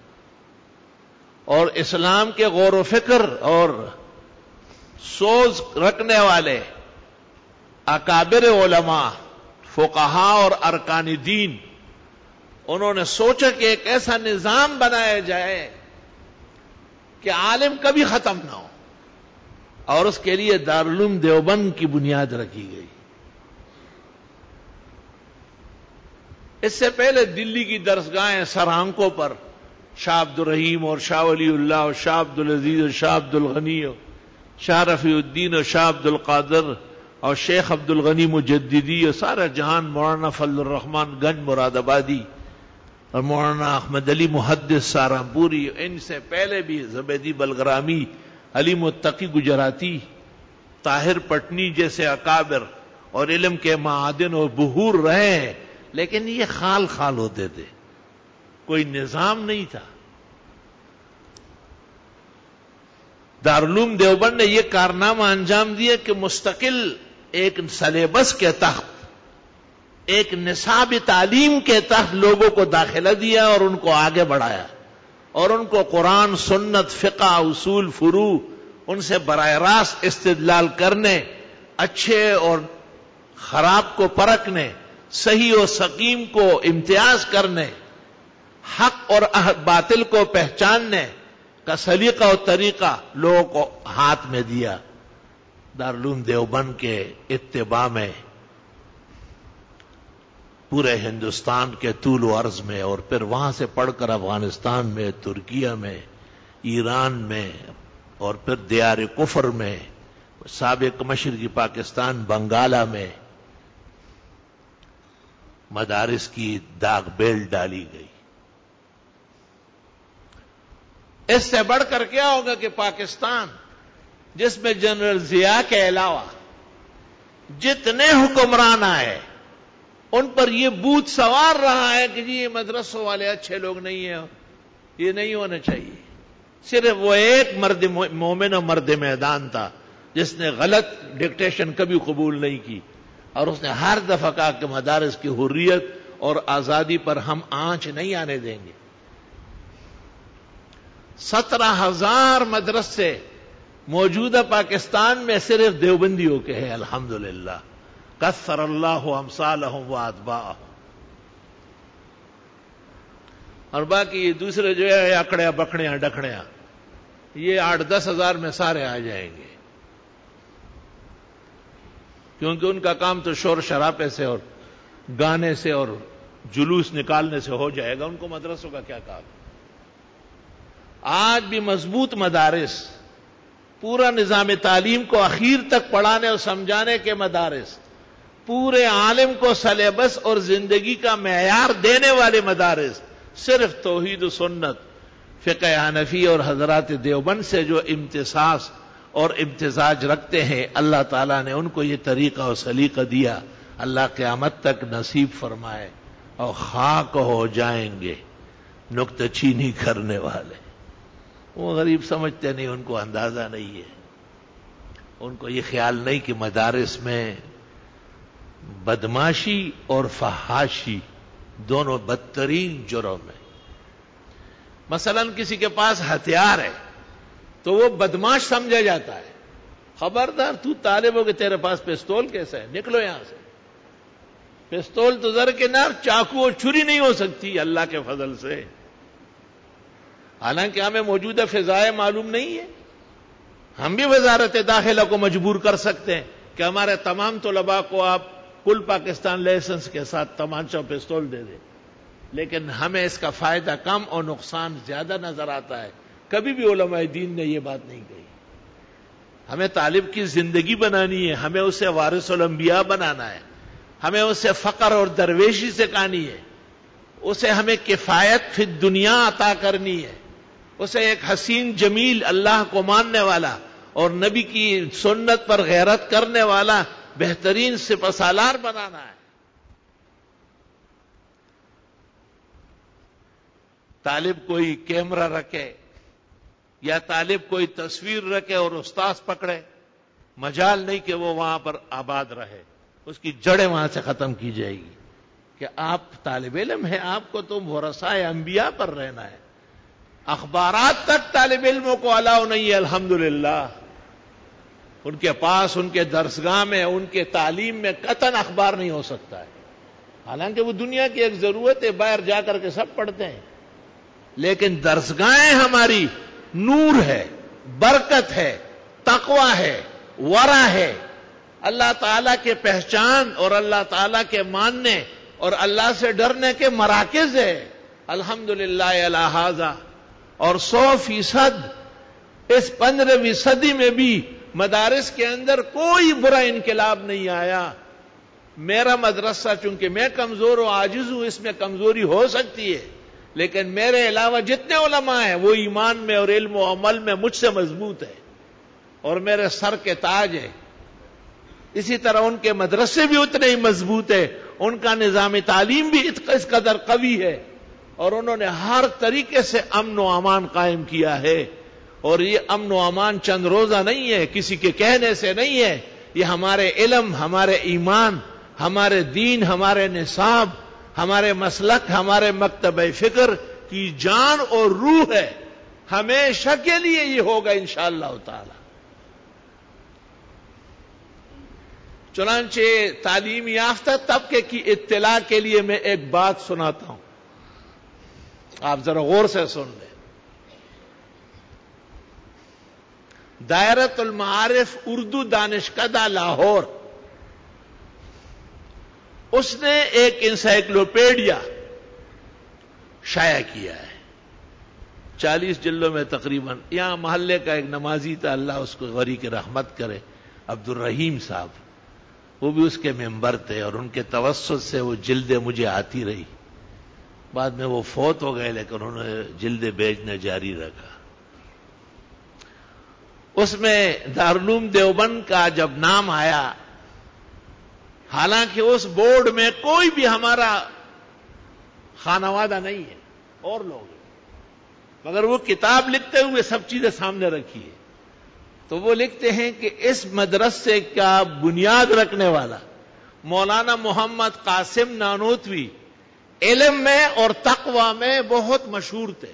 اور اسلام کے غور و فکر اور سوز رکھنے والے اکابر علماء, فقہاء اور ارکان دین, انہوں نے سوچا کہ ایک ایسا نظام بنایا جائے کہ عالم کبھی ختم نہ ہو, اور اس کے لیے دارالعلوم دیوبند کی بنیاد رکھی گئی. اس سے پہلے دلی کی درسگاہیں سرہنکوں پر شاہ عبد الرحیم اور شاہ ولی اللہ اور شاہ عبد العزیز اور شاہ عبد الغنی اور شاہ رفیع الدین اور شاہ عبد القادر اور شیخ عبد الغنی مجددی اور سارا جہان مولانا فضل الرحمان گنج مراد آبادی اور مولانا احمد علی محدث سہارنپوری, ان سے پہلے بھی زبیدی بلگرامی, علی متقی گجراتی, طاہر پٹنی جیسے اکابر اور علم کے معادن اور بحور رہے ہیں. لیکن یہ خال خال ہوتے تھے, کوئی نظام نہیں تھا. دارالعلوم دیوبند نے یہ کارنامہ انجام دیا کہ مستقل ایک سلیبس کے تحت, ایک نصاب تعلیم کے تحت لوگوں کو داخلہ دیا اور ان کو آگے بڑھایا, اور ان کو قرآن, سنت, فقہ, اصول, فروع, ان سے براہ راست استدلال کرنے, اچھے اور خراب کو پرکھنے, صحیح و سقیم کو امتیاز کرنے, حق اور باطل کو پہچاننے کا سلیقہ و طریقہ لوگوں کو ہاتھ میں دیا. دارالعلوم دیوبند کے اتباع میں پورے ہندوستان کے طول و عرض میں, اور پھر وہاں سے پڑھ کر افغانستان میں, ترکیہ میں, ایران میں, اور پھر دیار کفر میں, سابق مشرقی پاکستان بنگالہ میں مدارس کی داغ بیل ڈالی گئی. اس سے بڑھ کر کیا ہوگا کہ پاکستان جس میں جنرل ضیاء کے علاوہ جتنے حکمران آئے ان پر یہ بوت سوار رہا ہے کہ جی یہ مدرسوں والے اچھے لوگ نہیں ہیں, یہ نہیں ہونا چاہیے. صرف وہ ایک مرد مومن و مرد میدان تھا جس نے غلط ڈکٹیشن کبھی قبول نہیں کی، اور اس نے ہر دفعہ کہا کہ مدارس کی حریت اور آزادی پر ہم آنچ نہیں آنے دیں گے۔ سترہ ہزار مدرسے موجودہ پاکستان میں صرف دیوبندیوں کے ہیں، الحمدللہ، کثر اللہ امثالہم و اتباعہم۔ اور باقی دوسرے جو ہے اکڑیاں بکڑیاں ڈکڑیاں، یہ آٹھ دس ہزار میں سارے آ جائیں گے، کیونکہ ان کا کام تو شور شرابے سے اور گانے سے اور جلوس نکالنے سے ہو جائے گا، ان کو مدرسوں کا کیا کام؟ آج بھی مضبوط مدارس، پورا نظام تعلیم کو اخیر تک پڑھانے اور سمجھانے کے مدارس، پورے عالم کو سلیبس اور زندگی کا معیار دینے والے مدارس، صرف توحید و سنت، فقہ حنفی اور حضرات دیوبند سے جو امتزاج اور امتزاج رکھتے ہیں، اللہ تعالیٰ نے ان کو یہ طریقہ اور سلیقہ دیا، اللہ قیامت تک نصیب فرمائے، اور خاک ہو جائیں گے نکتہ چینی کرنے والے۔ وہ غریب سمجھتے نہیں، ان کو اندازہ نہیں ہے، ان کو یہ خیال نہیں کہ مدارس میں بدماشی اور فحاشی دونوں بدترین جرم ہے۔ مثلا کسی کے پاس ہتھیار ہے تو وہ بدماش سمجھا جاتا ہے، خبردار تو طالب ہو کہ تیرے پاس پستول کیسا ہے، نکلو یہاں سے۔ پستول تو زر کے نار، چاقو اور چھری نہیں ہو سکتی اللہ کے فضل سے۔ حالانکہ ہمیں موجودہ فضائے معلوم نہیں ہے، ہم بھی وزارت داخلہ کو مجبور کر سکتے ہیں کہ ہمارے تمام طلباء کو آپ کل پاکستان لائسنس کے ساتھ تمانچہ پستول دے دیں، لیکن ہمیں اس کا فائدہ کم اور نقصان زیادہ نظر آتا ہے۔ کبھی بھی علماء دین نے یہ بات نہیں کہی۔ ہمیں طالب کی زندگی بنانی ہے، ہمیں اسے وارث الانبیاء بنانا ہے، ہمیں اسے فقر اور درویشی سکھانی ہے، اسے ہمیں کفایت فی الدنیا عطا کرنی ہے، اسے ایک حسین جمیل اللہ کو ماننے والا اور نبی کی سنت پر غیرت کرنے والا بہترین سپہ سالار بنانا ہے۔ طالب کوئی کیمرہ رکھے یا طالب کوئی تصویر رکھے اور استاذ پکڑے، مجال نہیں کہ وہ وہاں پر آباد رہے، اس کی جڑیں وہاں سے ختم کی جائے گی کہ آپ طالب علم ہیں، آپ کو تو ورثاء انبیاء پر رہنا ہے۔ اخبارات تک طالب علموں کو الاؤ نہیں ہے، الحمدللہ، ان کے پاس ان کے درسگاہ میں ان کے تعلیم میں قطعاً اخبار نہیں ہو سکتا ہے، حالانکہ وہ دنیا کی ایک ضرورت ہے، باہر جا کر کے سب پڑھتے ہیں، لیکن درسگاہیں ہماری نور ہے، برکت ہے، تقوی ہے، ورع ہے، اللہ تعالیٰ کے پہچان اور اللہ تعالیٰ کے ماننے اور اللہ سے ڈرنے کے مراکز ہے، الحمدللہ علی ھذا۔ اور سو فیصد اس پندرہویں صدی میں بھی مدارس کے اندر کوئی برا انقلاب نہیں آیا۔ میرا مدرسہ چونکہ میں کمزور و عاجز ہوں، اس میں کمزوری ہو سکتی ہے، لیکن میرے علاوہ جتنے علماء ہیں وہ ایمان میں اور علم و عمل میں مجھ سے مضبوط ہے اور میرے سر کے تاج ہے۔ اسی طرح ان کے مدرسے بھی اتنے ہی مضبوط ہے، ان کا نظام تعلیم بھی اس قدر قوی ہے، اور انہوں نے ہر طریقے سے امن و امان قائم کیا ہے۔ اور یہ امن و امان چند روزہ نہیں ہے، کسی کے کہنے سے نہیں ہے، یہ ہمارے علم، ہمارے ایمان، ہمارے دین، ہمارے نصاب، ہمارے مسلک، ہمارے مکتب فکر کی جان اور روح ہے، ہمیشہ کے لیے یہ ہوگا انشاءاللہ تعالی۔ چنانچہ تعلیم یافتہ طبقے کی اطلاع کے لیے میں ایک بات سناتا ہوں، آپ ذرا غور سے سن لیں۔ دائرۃ المعارف اردو دانشکدہ لاہور، اس نے ایک انسائکلوپیڈیا شائع کیا ہے، چالیس جلدوں میں تقریباً۔ یہاں محلے کا ایک نمازی تھا، اللہ اس کو غری کی رحمت کرے، عبد الرحیم صاحب، وہ بھی اس کے ممبر تھے، اور ان کے توسط سے وہ جلدیں مجھے آتی رہی۔ بعد میں وہ فوت ہو گئے، لیکن انہوں نے جلدیں بیچنا جاری رکھا۔ اس میں دارالعلوم دیوبند کا جب نام آیا، حالانکہ اس بورڈ میں کوئی بھی ہمارا خانوادہ نہیں ہے، اور لوگ ہیں، مگر وہ کتاب لکھتے ہوئے سب چیزیں سامنے رکھی ہے۔ تو وہ لکھتے ہیں کہ اس مدرسے کا بنیاد رکھنے والا مولانا محمد قاسم نانوتوی علم میں اور تقوی میں بہت مشہور تھے.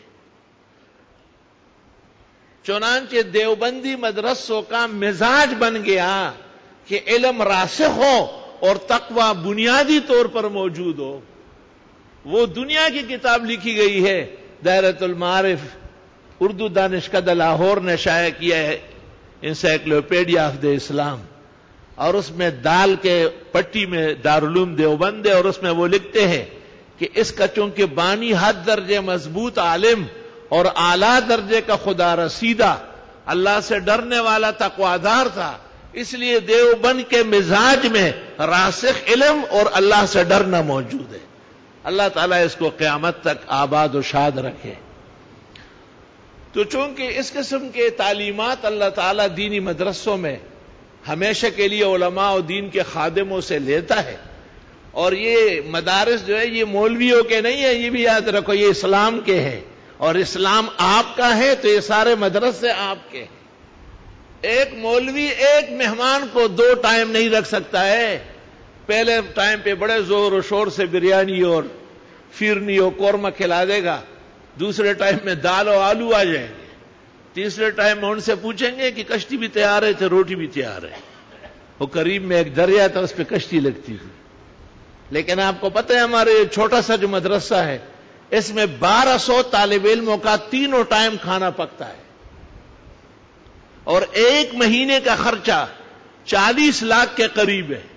چنانچہ دیوبندی مدرسوں کا مزاج بن گیا کہ علم راسخ ہو اور تقوی بنیادی طور پر موجود ہو. وہ دنیا کی کتاب لکھی گئی ہے دائرۃ المعارف، اردو دانشکدہ لاہور نے شائع کیا ہے، انسائکلوپیڈیا آف دا اسلام، اور اس میں دال کے پٹی میں دارالعلوم دیوبند ہے، اور اس میں وہ لکھتے ہیں کہ اس کا چونکہ بانی حد درجے مضبوط عالم اور اعلیٰ درجے کا خدا رسیدہ اللہ سے ڈرنے والا تقوادار تھا، اس لیے دیوبند کے مزاج میں راسخ علم اور اللہ سے ڈرنا موجود ہے. اللہ تعالیٰ اس کو قیامت تک آباد و شاد رکھے. تو چونکہ اس قسم کے تعلیمات اللہ تعالیٰ دینی مدرسوں میں ہمیشہ کے لیے علماء و دین کے خادموں سے لیتا ہے، اور یہ مدارس جو ہے یہ مولویوں کے نہیں ہیں، یہ بھی یاد رکھو یہ اسلام کے ہیں، اور اسلام آپ کا ہے تو یہ سارے مدرسے آپ کے ہیں. ایک مولوی ایک مہمان کو دو ٹائم نہیں رکھ سکتا ہے. پہلے ٹائم پہ بڑے زور و شور سے بریانی اور فیرنی اور قورمہ کھلا دے گا، دوسرے ٹائم میں دال و آلو آ جائیں گے، تیسرے ٹائم میں ان سے پوچھیں گے کہ کشتی بھی تیار ہے تو روٹی بھی تیار ہے. وہ قریب میں ایک دریا تھا، اس پہ کشتی لگتی تھی. لیکن آپ کو پتہ ہے ہمارے چھوٹا سا جو مدرسہ ہے اس میں بارہ سو طالب علموں کا تینوں ٹائم کھانا پکتا ہے، اور ایک مہینے کا خرچہ چالیس لاکھ کے قریب ہے.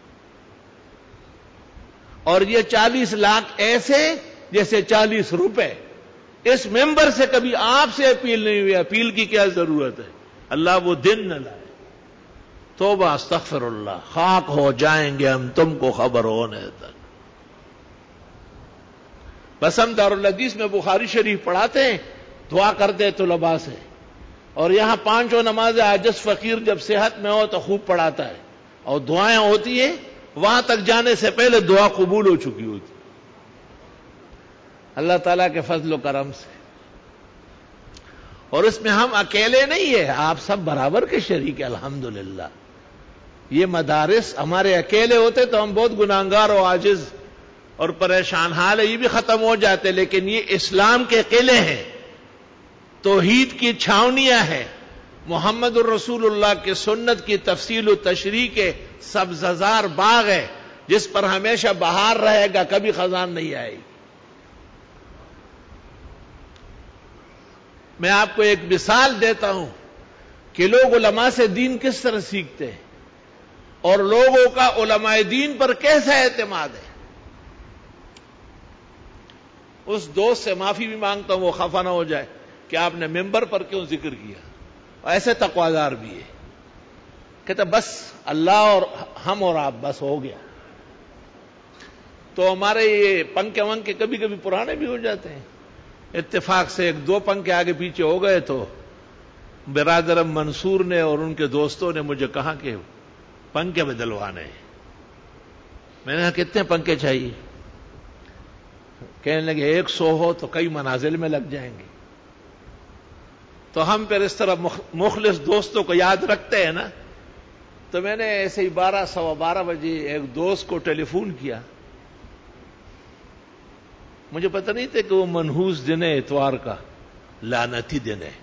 اور یہ چالیس لاکھ ایسے جیسے چالیس روپے. اس ممبر سے کبھی آپ سے اپیل نہیں ہوئی، اپیل کی کیا ضرورت ہے؟ اللہ وہ دن نہ لائے. توبہ استغفر اللہ، خاک ہو جائیں گے ہم تم کو خبر ہونے تک. بس ہم دارالحدیث میں بخاری شریف پڑھاتے ہیں، دعا کرتے طلباء سے، اور یہاں پانچوں نماز عاجز فقیر جب صحت میں ہو تو خوب پڑھاتا ہے، اور دعائیں ہوتی ہیں وہاں تک جانے سے پہلے دعا قبول ہو چکی ہوتی. اللہ تعالیٰ کے فضل و کرم سے. اور اس میں ہم اکیلے نہیں ہیں، آپ سب برابر کے شریک ہیں الحمدللہ. یہ مدارس ہمارے اکیلے ہوتے تو ہم بہت گناہگار و عاجز اور پریشان حال ہے، یہ بھی ختم ہو جاتے. لیکن یہ اسلام کے قلعے ہیں، توحید کی چھاونیاں ہیں، محمد الرسول اللہ کی سنت کی تفصیل و تشریح کے سبززار باغ ہے جس پر ہمیشہ بہار رہے گا، کبھی خزان نہیں آئے گی. میں آپ کو ایک مثال دیتا ہوں کہ لوگ علماء سے دین کس طرح سیکھتے ہیں اور لوگوں کا علماء دین پر کیسا اعتماد ہے. اس دوست سے معافی بھی مانگتا ہوں، وہ خفا نہ ہو جائے کہ آپ نے ممبر پر کیوں ذکر کیا. ایسے تقوادار بھی ہے، کہتا بس اللہ اور ہم اور آپ بس ہو گیا. تو ہمارے یہ پنکھے ونکے کبھی کبھی پرانے بھی ہو جاتے ہیں. اتفاق سے ایک دو پنکھے آگے پیچھے ہو گئے تو برادر منصور نے اور ان کے دوستوں نے مجھے کہا کہ پنکھے بدلوانے ہیں. میں نے کہا کتنے پنکھے چاہیے؟ کہنے لگے ایک سو ہو تو کئی منازل میں لگ جائیں گے. تو ہم پھر اس طرح مخلص دوستوں کو یاد رکھتے ہیں نا. تو میں نے ایسے ہی بارہ سوا بارہ بجے ایک دوست کو ٹیلی فون کیا. مجھے پتہ نہیں تھا کہ وہ منحوس دن ہے، اتوار کا لعنتی دن ہے،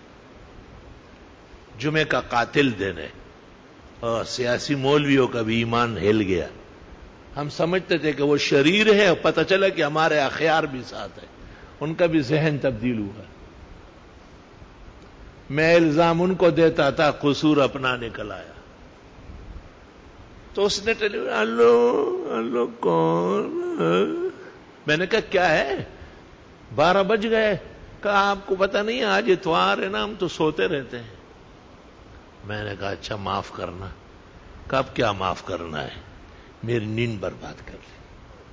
جمعے کا قاتل دن ہے، اور سیاسی مولویوں کا بھی ایمان ہل گیا. ہم سمجھتے تھے کہ وہ شریر ہے، اور پتہ چلا کہ ہمارے اخیار بھی ساتھ ہیں، ان کا بھی ذہن تبدیل ہوا. میں الزام ان کو دیتا تھا، قصور اپنا نکل آیا. تو اس نے ٹیلی فون، ہلو ہلو کون؟ میں نے کہا کیا ہے؟ بارہ بج گئے. کہا آپ کو پتہ نہیں آج اتوار ہے نا، ہم تو سوتے رہتے ہیں. میں نے کہا اچھا معاف کرنا. کب کیا معاف کرنا ہے؟ میری نیند برباد کر لی.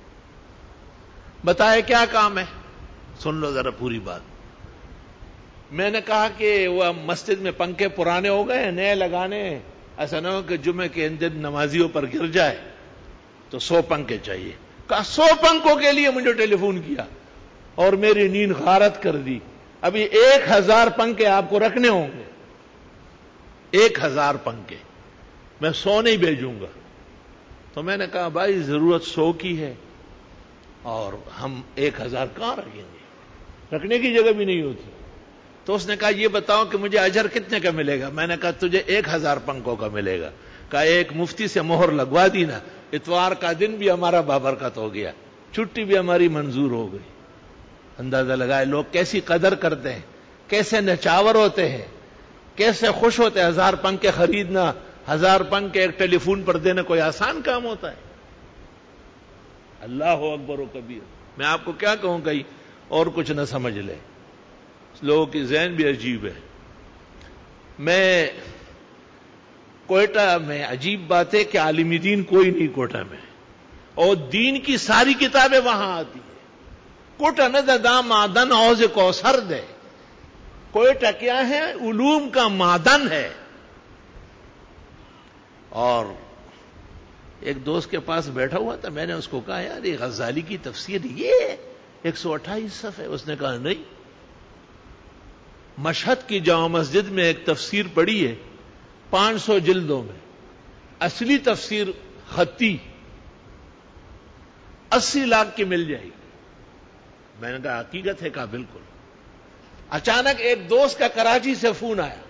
بتائے کیا کام ہے؟ سن لو ذرا پوری بات. میں نے کہا کہ وہ مسجد میں پنکھے پرانے ہو گئے، نئے لگانے، ایسا نہ ہو کہ جمعے کے دن نمازیوں پر گر جائے، تو سو پنکھے چاہیے. کہا سو پنکھوں کے لیے مجھے ٹیلی فون کیا اور میری نیند غارت کر دی. ابھی ایک ہزار پنکھے آپ کو رکھنے ہوں گے. ایک ہزار پنکھے، میں سو نہیں بھیجوں گا۔ تو میں نے کہا بھائی ضرورت سو کی ہے اور ہم ایک ہزار کہاں رکھیں گے، رکھنے کی جگہ بھی نہیں ہوتی۔ تو اس نے کہا یہ بتاؤ کہ مجھے اجر کتنے کا ملے گا؟ میں نے کہا تجھے ایک ہزار پنکھوں کا ملے گا۔ کہا ایک مفتی سے مہر لگوا دی نا، اتوار کا دن بھی ہمارا بابرکت ہو گیا، چھٹی بھی ہماری منظور ہو گئی۔ اندازہ لگائے لوگ کیسی قدر کرتے ہیں، کیسے نچاور ہوتے ہیں، کیسے خوش ہوتے ہیں۔ ہزار پنکھے خریدنا، ہزار پنکھے ایک ٹیلی فون پر دینا کوئی آسان کام ہوتا ہے؟ اللہ اکبر و کبیر۔ میں آپ کو کیا کہوں، کہیں اور کچھ نہ سمجھ لے، لوگوں کی ذہن بھی عجیب ہے۔ میں کوئٹہ میں، عجیب بات ہے کہ عالم دین کوئی نہیں کوئٹہ میں، اور دین کی ساری کتابیں وہاں آتی ہیں۔ کوئٹہ نہ دا معدن اوز کوثر دے، کوئٹہ کیا ہے؟ علوم کا معدن ہے۔ اور ایک دوست کے پاس بیٹھا ہوا تھا، میں نے اس کو کہا یار یہ غزالی کی تفسیر یہ ایک سو اٹھائیس صفحے، اس نے کہا نہیں، مشہد کی جامع مسجد میں ایک تفسیر پڑھی ہے پانچ سو جلدوں میں، اصلی تفسیر خطی اسی لاکھ کی مل جائے گی۔ میں نے کہا حقیقت ہے؟ کہا بالکل۔ اچانک ایک دوست کا کراچی سے فون آیا،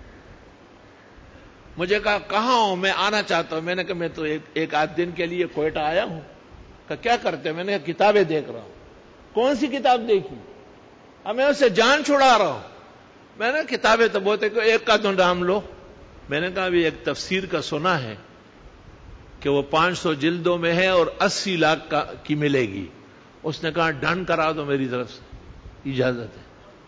مجھے کہا کہاں ہوں؟ میں آنا چاہتا ہوں۔ میں نے کہا میں تو ایک ایک آدھ دن کے لیے کوئٹہ آیا ہوں۔ کہا کیا کرتے؟ میں نے کہا کتابیں دیکھ رہا ہوں۔ کون سی کتاب دیکھی؟ اب میں اس سے جان چھڑا رہا ہوں۔ میں نے کتابیں تو بہت ہے، کہ ایک کا تو نام لو۔ میں نے کہا ابھی ایک تفسیر کا سنا ہے کہ وہ پانچ سو جلدوں میں ہے اور اسی لاکھ کا کی ملے گی۔ اس نے کہا ڈن کرا دو، میری طرف سے اجازت ہے،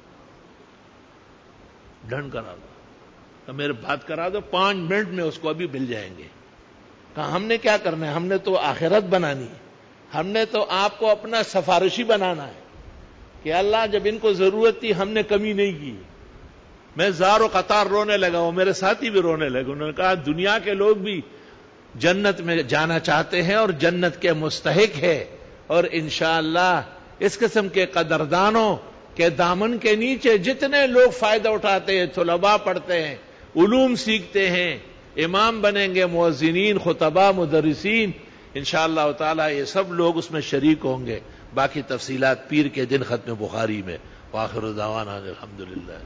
ڈن کرا دو۔ تو میرے بات کرا دو، پانچ منٹ میں اس کو ابھی مل جائیں گے۔ کہا ہم نے کیا کرنا ہے؟ ہم نے تو آخرت بنانی ہے، ہم نے تو آپ کو اپنا سفارشی بنانا ہے کہ اللہ جب ان کو ضرورت تھی ہم نے کمی نہیں کی۔ میں زار و قطار رونے لگا، وہ میرے ساتھی بھی رونے لگے۔ انہوں نے کہا دنیا کے لوگ بھی جنت میں جانا چاہتے ہیں اور جنت کے مستحق ہے، اور انشاءاللہ اس قسم کے قدردانوں کے دامن کے نیچے جتنے لوگ فائدہ اٹھاتے ہیں، طلباء پڑھتے ہیں، علوم سیکھتے ہیں، امام بنیں گے، مؤذنین، خطباء، مدرسین، انشاءاللہ تعالی یہ سب لوگ اس میں شریک ہوں گے۔ باقی تفصیلات پیر کے دن ختم بخاری میں۔ وآخر دعوانا الحمدللہ۔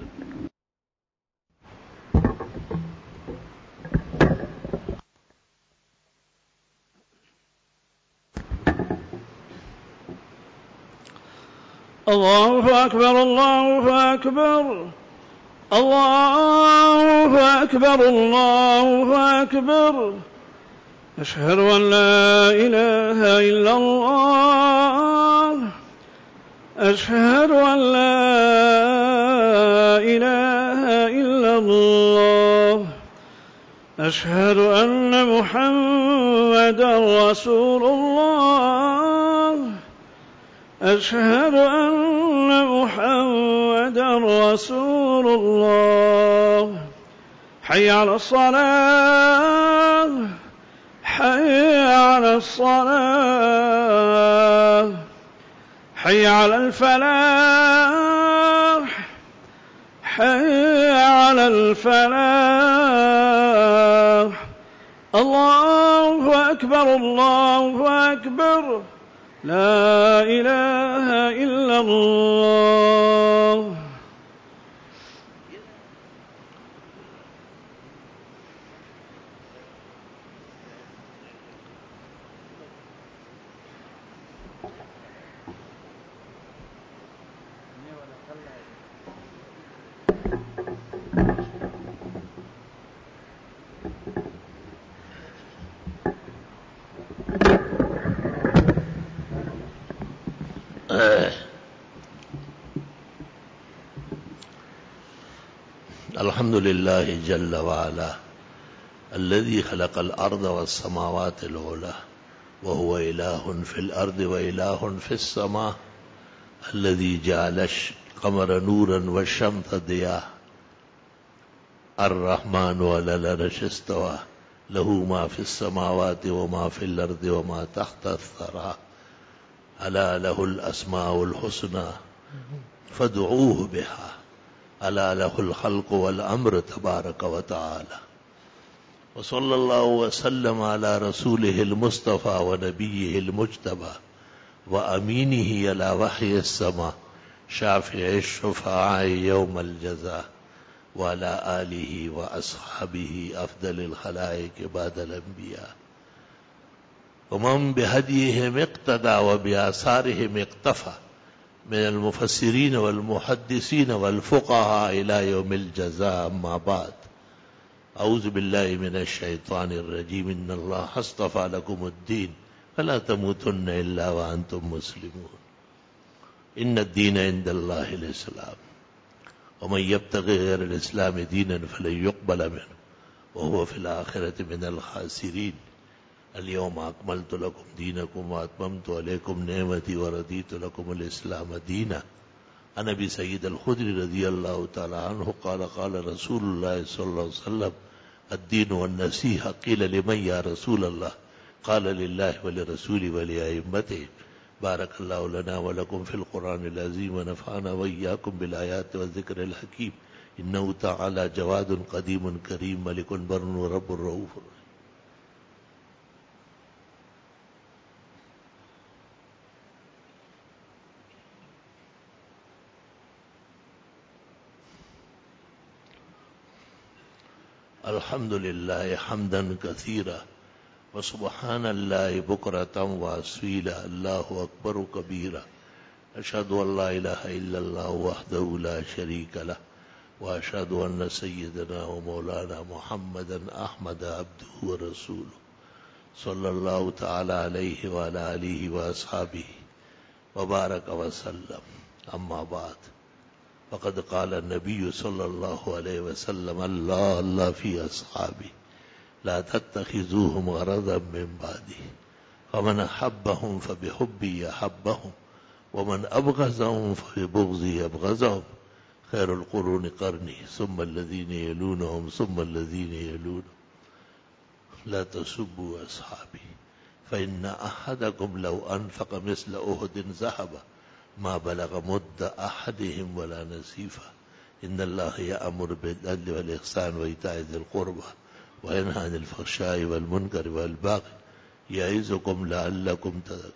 الله أكبر الله أكبر الله أكبر الله أكبر أشهد أن لا إله إلا الله أشهد أن لا إله إلا الله أشهد أن محمدا رسول الله أشهد أن محمدا رسول الله حي على الصلاة حي على الصلاة حي على الفلاح حي على الفلاح الله أكبر الله أكبر لا إله إلا الله الحمد لله جل وعلا الذي خلق الأرض والسماوات العلى وهو إله في الأرض وإله في السماء الذي جعل القمر نورا والشمس ضياء الرحمن على العرش استوى له ما في السماوات وما في الأرض وما تحت الثرى ألا له الأسماء الحسنى فادعوه بها الا لہ الخلق والامر تبارک وتعالی وصلی اللہ وسلم علی رسولہ المصطفى ونبیہ المجتبى وامینہ علی وحی السماء شافع الشفعاء یوم الجزاء وعلى آلہ واصحابہ افضل الخلائق بعد الانبیاء ومن بهديهم اقتدى وبآثارهم اقتفى من المفسرين والمحدثين والفقهاء إلى يوم الجزاء. أما بعد، أعوذ بالله من الشيطان الرجيم. إن الله اصطفى لكم الدين فلا تموتن إلا وأنتم مسلمون. إن الدين عند الله الإسلام ومن يبتغي غير الإسلام دينا فلن يقبل منه وهو في الآخرة من الخاسرين. اليوم اکملت لکم دینکم واتممت علیکم نعمتی ورضیت لکم الاسلام دینا. عن ابی سعید الخدری رضی اللہ تعالی عنہ قال قال رسول اللہ صلی اللہ علیہ وسلم الدین والنصیحہ. قیل لمن یا رسول اللہ؟ قال للہ ولرسول ولأئمته. بارک اللہ لنا ولکم فی القرآن العظیم ونفعنا وإیاکم بالآیات والذکر الحکیم. انہ تعالی جواد قدیم کریم ملک بر رب الرؤوف. الحمد للہ حمدا کثیرا وسبحان اللہ بکرۃ واصیلا. اللہ اکبر کبیرا. اشہد ان لا الہ الا اللہ وحدہ لا شریک لہ واشہد ان سیدنا ومولانا محمدا احمد عبدہ ورسولہ صلی اللہ تعالی علیہ وعلی آلہ واصحابہ وبارک وسلم. اما بعد، فقد قال النبی صلی اللہ علیہ وسلم اللہ اللہ فی اصحابی لا تتخذوهم غرضا من بعدی فمن احبهم فبحبی احبهم ومن ابغضهم فببغضی ابغضهم. خیر القرون قرنی ثم الذین یلونهم ثم الذین یلونهم لا تسبوا اصحابی فإن احدکم لو انفق مثل احد ذهبا ما بلغ مد احدهم ولا نصیفا. ان اللہ یأمر بالعدل والاحسان وایتاء ذی القربى وینہی عن الفحشاء والمنکر والبغی یعظکم لعلکم تذکرون.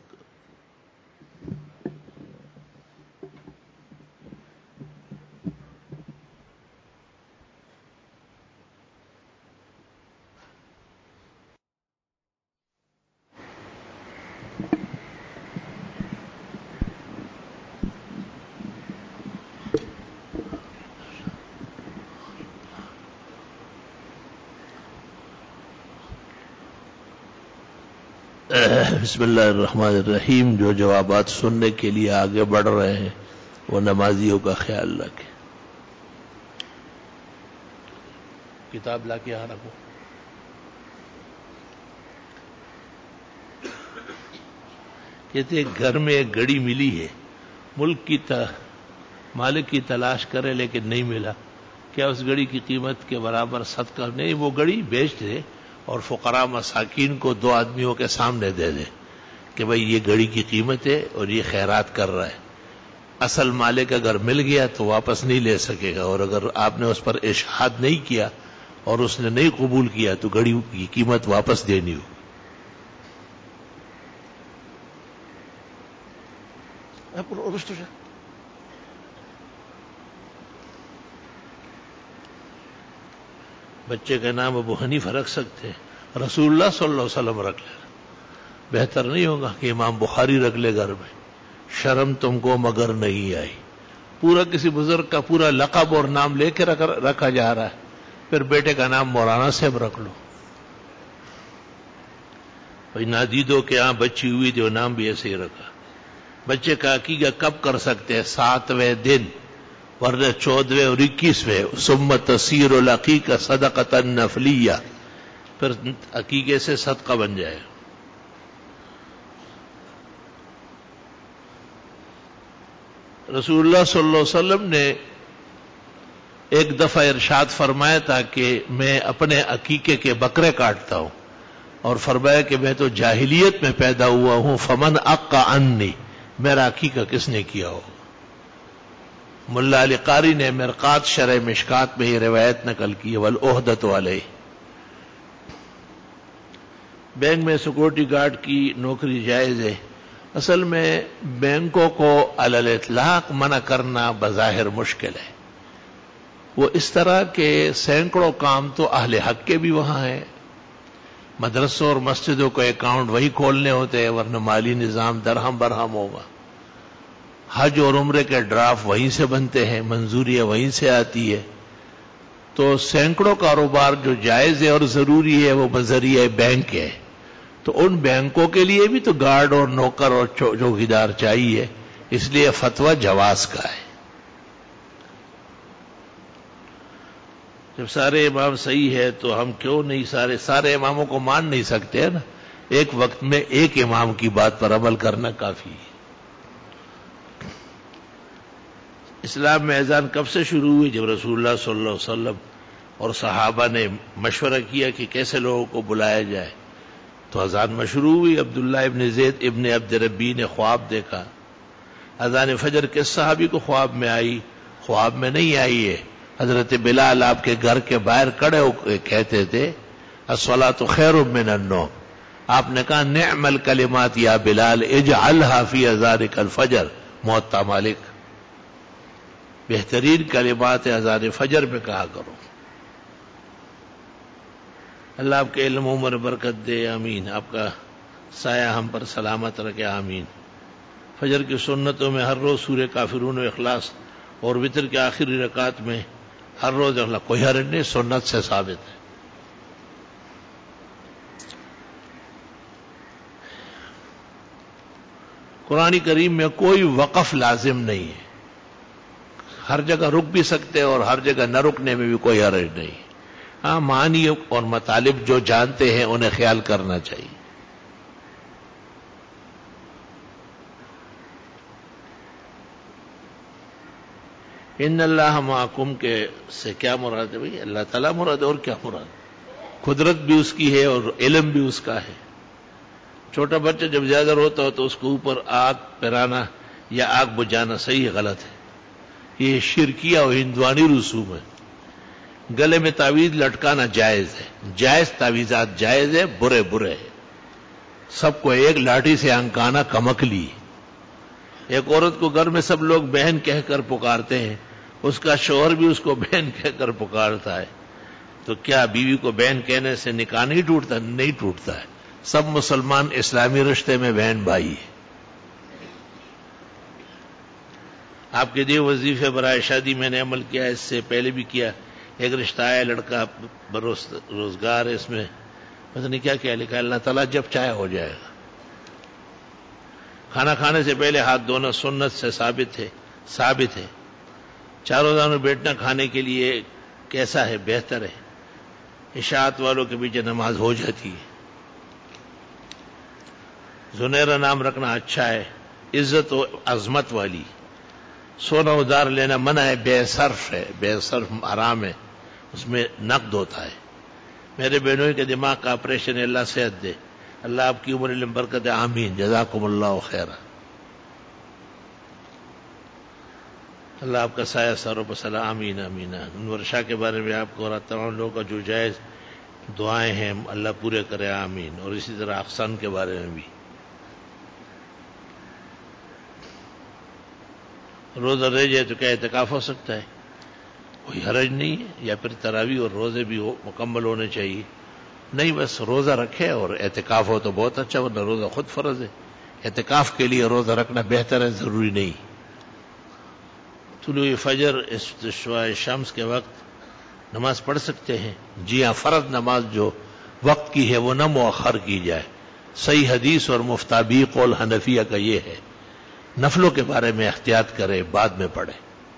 بسم اللہ الرحمن الرحیم. جو جوابات سننے کے لیے آگے بڑھ رہے ہیں وہ نمازیوں کا خیال رکھیں. کتاب لا کے یہاں رکھو. کہتے گھر میں ایک گھڑی ملی ہے، ملک کی تا... مالک کی تلاش کرے لیکن نہیں ملا. کیا اس گھڑی کی قیمت کے برابر صدقہ نہیں؟ وہ گھڑی بیچ دے اور فقراء مساکین کو دو آدمیوں کے سامنے دے دے کہ بھئی یہ گھڑی کی قیمت ہے اور یہ خیرات کر رہا ہے. اصل مالک اگر مل گیا تو واپس نہیں لے سکے گا، اور اگر آپ نے اس پر اشہاد نہیں کیا اور اس نے نہیں قبول کیا تو گھڑی کی قیمت واپس دینی ہو. بچے کا نام ابو حنیفہ رکھ سکتے ہیں، رسول اللہ صلی اللہ علیہ وسلم رکھ لے. بہتر نہیں ہوگا کہ امام بخاری رکھ لے گھر میں؟ شرم تم کو مگر نہیں آئی. پورا کسی بزرگ کا پورا لقب اور نام لے کے رکھا جا رہا ہے. پھر بیٹے کا نام مولانا صاحب رکھ لو. بھائی نادیدوں کے یہاں بچی ہوئی تھی وہ نام بھی ایسے ہی رکھا. بچے کا عقیقہ کب کر سکتے ہیں؟ ساتویں دن، ورنہ چودھویں اور اکیسویں. ثم تصیر العقیقہ صدقۃ نفلیہ، پھر عقیقے سے صدقہ بن جائے. رسول اللہ صلی اللہ علیہ وسلم نے ایک دفعہ ارشاد فرمایا تھا کہ میں اپنے عقیقے کے بکرے کاٹتا ہوں، اور فرمایا کہ میں تو جاہلیت میں پیدا ہوا ہوں. فمن اق عنی، میرا عقیقہ کس نے کیا ہو؟ ملا علی قاری نے مرقات شرح مشکات میں ہی روایت نقل کی، والعہدۃ علیہ. بینک میں سیکورٹی گارڈ کی نوکری جائز ہے. اصل میں بینکوں کو علی الاطلاق منع کرنا بظاہر مشکل ہے. وہ اس طرح کے سینکڑوں کام تو اہل حق کے بھی وہاں ہیں. مدرسوں اور مسجدوں کو اکاؤنٹ وہی کھولنے ہوتے ہیں، ورنہ مالی نظام درہم برہم ہوگا. حج اور عمرے کے ڈرافٹ وہیں سے بنتے ہیں، منظوری وہیں سے آتی ہے. تو سینکڑوں کاروبار جو جائز ہے اور ضروری ہے وہ بذریعہ بینک ہے. تو ان بینکوں کے لیے بھی تو گارڈ اور نوکر اور چوکیدار چاہیے، اس لیے فتویٰ جواز کا ہے. جب سارے امام صحیح ہے تو ہم کیوں نہیں سارے سارے اماموں کو مان نہیں سکتے ہیں نا. ایک وقت میں ایک امام کی بات پر عمل کرنا کافی ہے. اسلام میں اذان کب سے شروع ہوئی؟ جب رسول اللہ صلی اللہ علیہ وسلم اور صحابہ نے مشورہ کیا کہ کیسے لوگوں کو بلایا جائے تو اذان مشروع ہوئی. عبداللہ ابن زید ابن عبد ربی نے خواب دیکھا. اذان فجر کس صحابی کو خواب میں آئی؟ خواب میں نہیں آئی ہے. حضرت بلال آپ کے گھر کے باہر کھڑے ہو کہتے تھے الصلاۃ خیر من النوم. آپ نے کہا نعم الکلمات یا بلال اجعلها فی اذانک الفجر. موطا مالک. بہترین کلمات اذان فجر میں کہا کرو. اللہ آپ کے علم عمر برکت دے، آمین. آپ کا سایہ ہم پر سلامت رکھے، آمین. فجر کی سنتوں میں ہر روز سورہ کافرون و اخلاص اور وتر کے آخری رکعت میں ہر روز اخلاص کوئی حرج نہیں، سنت سے ثابت ہے. قرآن کریم میں کوئی وقف لازم نہیں ہے. ہر جگہ رک بھی سکتے اور ہر جگہ نہ رکنے میں بھی کوئی حرج نہیں. ہاں معنی اور مطالب جو جانتے ہیں انہیں خیال کرنا چاہیے. ان اللہ معکم کے سے کیا مراد ہے بھائی؟ اللہ تعالیٰ مراد ہے، اور کیا مراد؟ قدرت بھی اس کی ہے اور علم بھی اس کا ہے. چھوٹا بچہ جب زیادہ روتا ہو تو اس کے اوپر آگ پرانا یا آگ بجھانا صحیح غلط ہے. یہ شرکیہ اور ہندوانی رسوم ہے. گلے میں تعویذ لٹکانا جائز ہے، جائز تعویذات جائز ہے، برے برے ہے. سب کو ایک لاٹھی سے انکانا کمکلی. ایک عورت کو گھر میں سب لوگ بہن کہہ کر پکارتے ہیں، اس کا شوہر بھی اس کو بہن کہہ کر پکارتا ہے. تو کیا بیوی کو بہن کہنے سے نکاح نہیں ٹوٹتا؟ نہیں ٹوٹتا ہے. سب مسلمان اسلامی رشتے میں بہن بھائی ہیں. آپ کے دیے وظیفے برائے شادی میں نے عمل کیا، اس سے پہلے بھی کیا. ایک رشتہ آیا، لڑکا روزگار ہے، اس میں پتہ نہیں کیا کیا لکھا. اللہ تعالیٰ جب چاہے ہو جائے گا. کھانا کھانے سے پہلے ہاتھ دھونا سنت سے ثابت ہے ثابت ہے. چار روزہ میں بیٹھنا کھانے کے لیے کیسا ہے؟ بہتر ہے. اشاعت والوں کے پیچھے نماز ہو جاتی ہے. زنیرہ نام رکھنا اچھا ہے، عزت و عظمت والی. سونا ادھار لینا منع ہے، بے صرف ہے، بے صرف حرام ہے، اس میں نقد ہوتا ہے. میرے بہنوں کے دماغ کا آپریشن ہے، اللہ صحت دے. اللہ آپ کی عمر علم برکت ہے، آمین. جزاکم اللہ خیر. اللہ آپ کا سایہ سروں پر سلام، آمین آمین. انور شاہ کے بارے میں آپ کو اور تمام لوگوں کا جو جائز دعائیں ہیں اللہ پورے کرے، آمین. اور اسی طرح احسان کے بارے میں بھی. روزہ رہ جائے تو کیا اعتکاف ہو سکتا ہے؟ کوئی حرج نہیں ہے. یا پھر تراویح اور روزے بھی ہو مکمل ہونے چاہیے. نہیں بس روزہ رکھے اور اعتکاف ہو تو بہت اچھا، ورنہ روزہ خود فرض ہے. اعتکاف کے لیے روزہ رکھنا بہتر ہے، ضروری نہیں. طلوع فجر استشواء شمس کے وقت نماز پڑھ سکتے ہیں. جی ہاں، فرض نماز جو وقت کی ہے وہ نہ مؤخر کی جائے. صحیح حدیث اور مفتابی قول حنفیہ کا یہ ہے. نفلوں کے بارے میں احتیاط کرے، بعد میں پڑھے.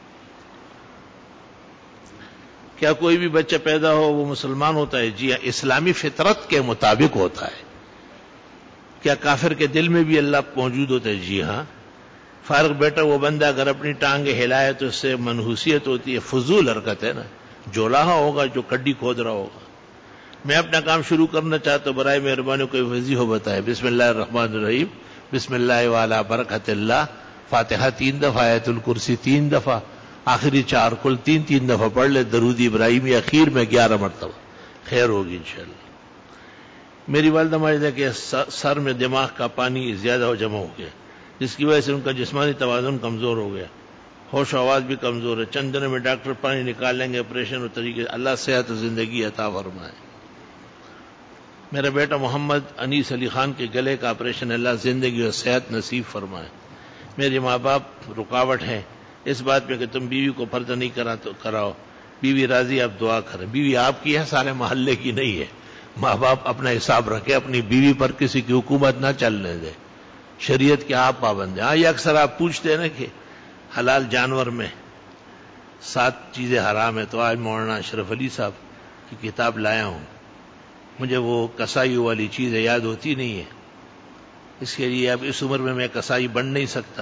کیا کوئی بھی بچہ پیدا ہو وہ مسلمان ہوتا ہے؟ جی ہاں، اسلامی فطرت کے مطابق ہوتا ہے. کیا کافر کے دل میں بھی اللہ موجود ہوتا ہے؟ جی ہاں. فارغ بیٹا وہ بندہ اگر اپنی ٹانگیں ہلائے تو اس سے منحوسیت ہوتی ہے، فضول حرکت ہے نا. جولاہا ہوگا جو کڈی کھود رہا ہوگا. میں اپنا کام شروع کرنا چاہتا ہوں، برائے مہربانی کوئی وضیفہ بتائے. بسم اللہ الرحمن الرحیم، بسم اللہ وعلی برکت اللہ، فاتحہ تین دفعہ، آیت الکرسی تین دفعہ، آخری چار کل تین تین دفعہ پڑھ لے درود ابراہیمی، اخیر میں گیارہ مرتبہ، خیر ہوگی انشاءاللہ۔ میری والدہ ماجدہ کے سر میں دماغ کا پانی زیادہ جمع ہو گیا، جس کی وجہ سے ان کا جسمانی توازن کمزور ہو گیا، ہوش و آواز بھی کمزور ہے۔ چند دنوں میں ڈاکٹر پانی نکال لیں گے، آپریشن اور طریقے۔ اللہ صحت و زندگی عطا فرمائے۔ میرا بیٹا محمد انیس علی خان کے گلے کا آپریشن، اللہ زندگی اور صحت نصیب فرمائے۔ میرے ماں باپ رکاوٹ ہیں اس بات پہ کہ تم بیوی کو پردہ نہیں کرا تو کراؤ، بیوی راضی، آپ دعا کریں۔ بیوی آپ کی ہے، سارے محلے کی نہیں ہے۔ ماں باپ اپنا حساب رکھے، اپنی بیوی پر کسی کی حکومت نہ چلنے دے، شریعت کے آپ پابند ہیں۔ ہاں یہ اکثر آپ پوچھتے ہیں نا کہ حلال جانور میں سات چیزیں حرام ہیں، تو آج مولانا اشرف علی صاحب کی کتاب لایا ہوں، مجھے وہ کسائی والی چیزیں یاد ہوتی نہیں ہے، اس کے لیے اب اس عمر میں میں کسائی بن نہیں سکتا۔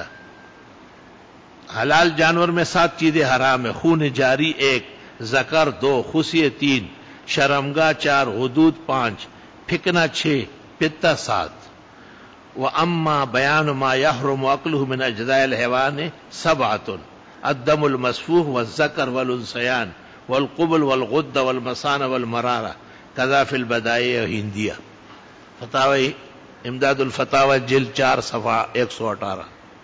حلال جانور میں سات چیزیں حرام ہیں: خون جاری ایک، ذکر دو، خصیہ تین، شرمگاہ چار، حدود پانچ، پھکنا چھ، پتہ سات۔ وَأَمَّا بَيَانُ مَا يَحْرُمُ أَكْلُهُ مِنْ أَجْزَاءِ الْحَيْوَانِ سَبْعَةٌ الدَّمُ الْمَسْفُوحُ وَالذَّكَرُ وَالْأُنثَيَانِ وَالْقُبُلُ وَالْغُدَّ وَالْمَثَانَ وَالْمَرَارَةُ كَذَا فِي الْبَدَائِعِ ہندیہ، فتاوی امداد الفتاوی جلد چار صفحہ ایک سو اٹھارہ۔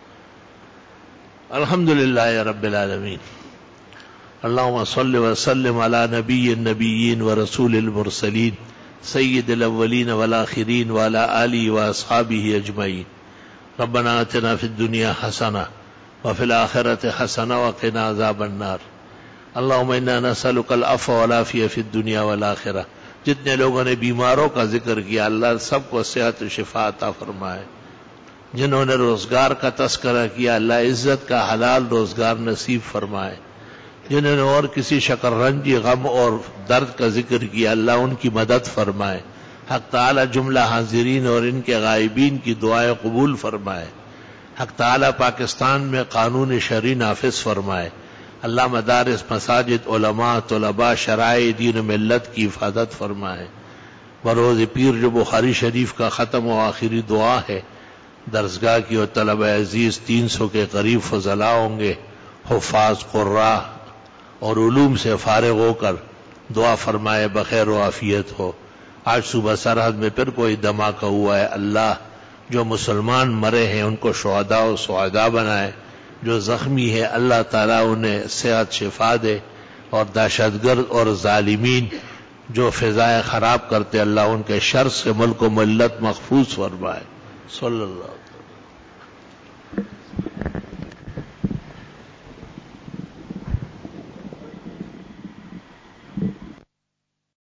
الحمدللہ رب العالمین، اللہم صل وسلم علی نبی النبیین ورسول المرسلین سید الاولین والآخرین وعلی آلہ واصحابہ اجمعین۔ ربنا آتنا فی الدنیا حسنہ وفی الآخرۃ حسنہ وقنا عذاب النار۔ اللہم انا نسألک العفو والعافیہ فی الدنیا والآخرہ۔ جتنے لوگوں نے بیماروں کا ذکر کیا، اللہ سب کو صحت و شفا عطا فرمائے۔ جنہوں نے روزگار کا تذکرہ کیا، اللہ عزت کا حلال روزگار نصیب فرمائے۔ جنہوں نے اور کسی شکر رنجی، غم اور درد کا ذکر کیا، اللہ ان کی مدد فرمائے۔ حق تعالی جملہ حاضرین اور ان کے غائبین کی دعائیں قبول فرمائے۔ حق تعالی پاکستان میں قانون شرعی نافذ فرمائے۔ اللہ مدارس، مساجد، علماء، طلباء، شرائع دین و ملت کی حفاظت فرمائے۔ بروز پیر جو بخاری شریف کا ختم و آخری دعا ہے، درسگاہ کی اور طلبہ عزیز تین سو کے قریب فضلاء ہوں گے، حفاظ، قراء اور علوم سے فارغ ہو کر دعا فرمائے بخیر و عافیت ہو۔ آج صبح سرحد میں پھر کوئی دھماکہ ہوا ہے، اللہ جو مسلمان مرے ہیں ان کو شہداء و سعداء بنائے، جو زخمی ہے اللہ تعالیٰ انہیں صحت شفا دے، اور دہشت گرد اور ظالمین جو فضائیں خراب کرتے اللہ ان کے شر سے ملک و ملت محفوظ فرمائے۔ صلی اللہ علیہ وسلم۔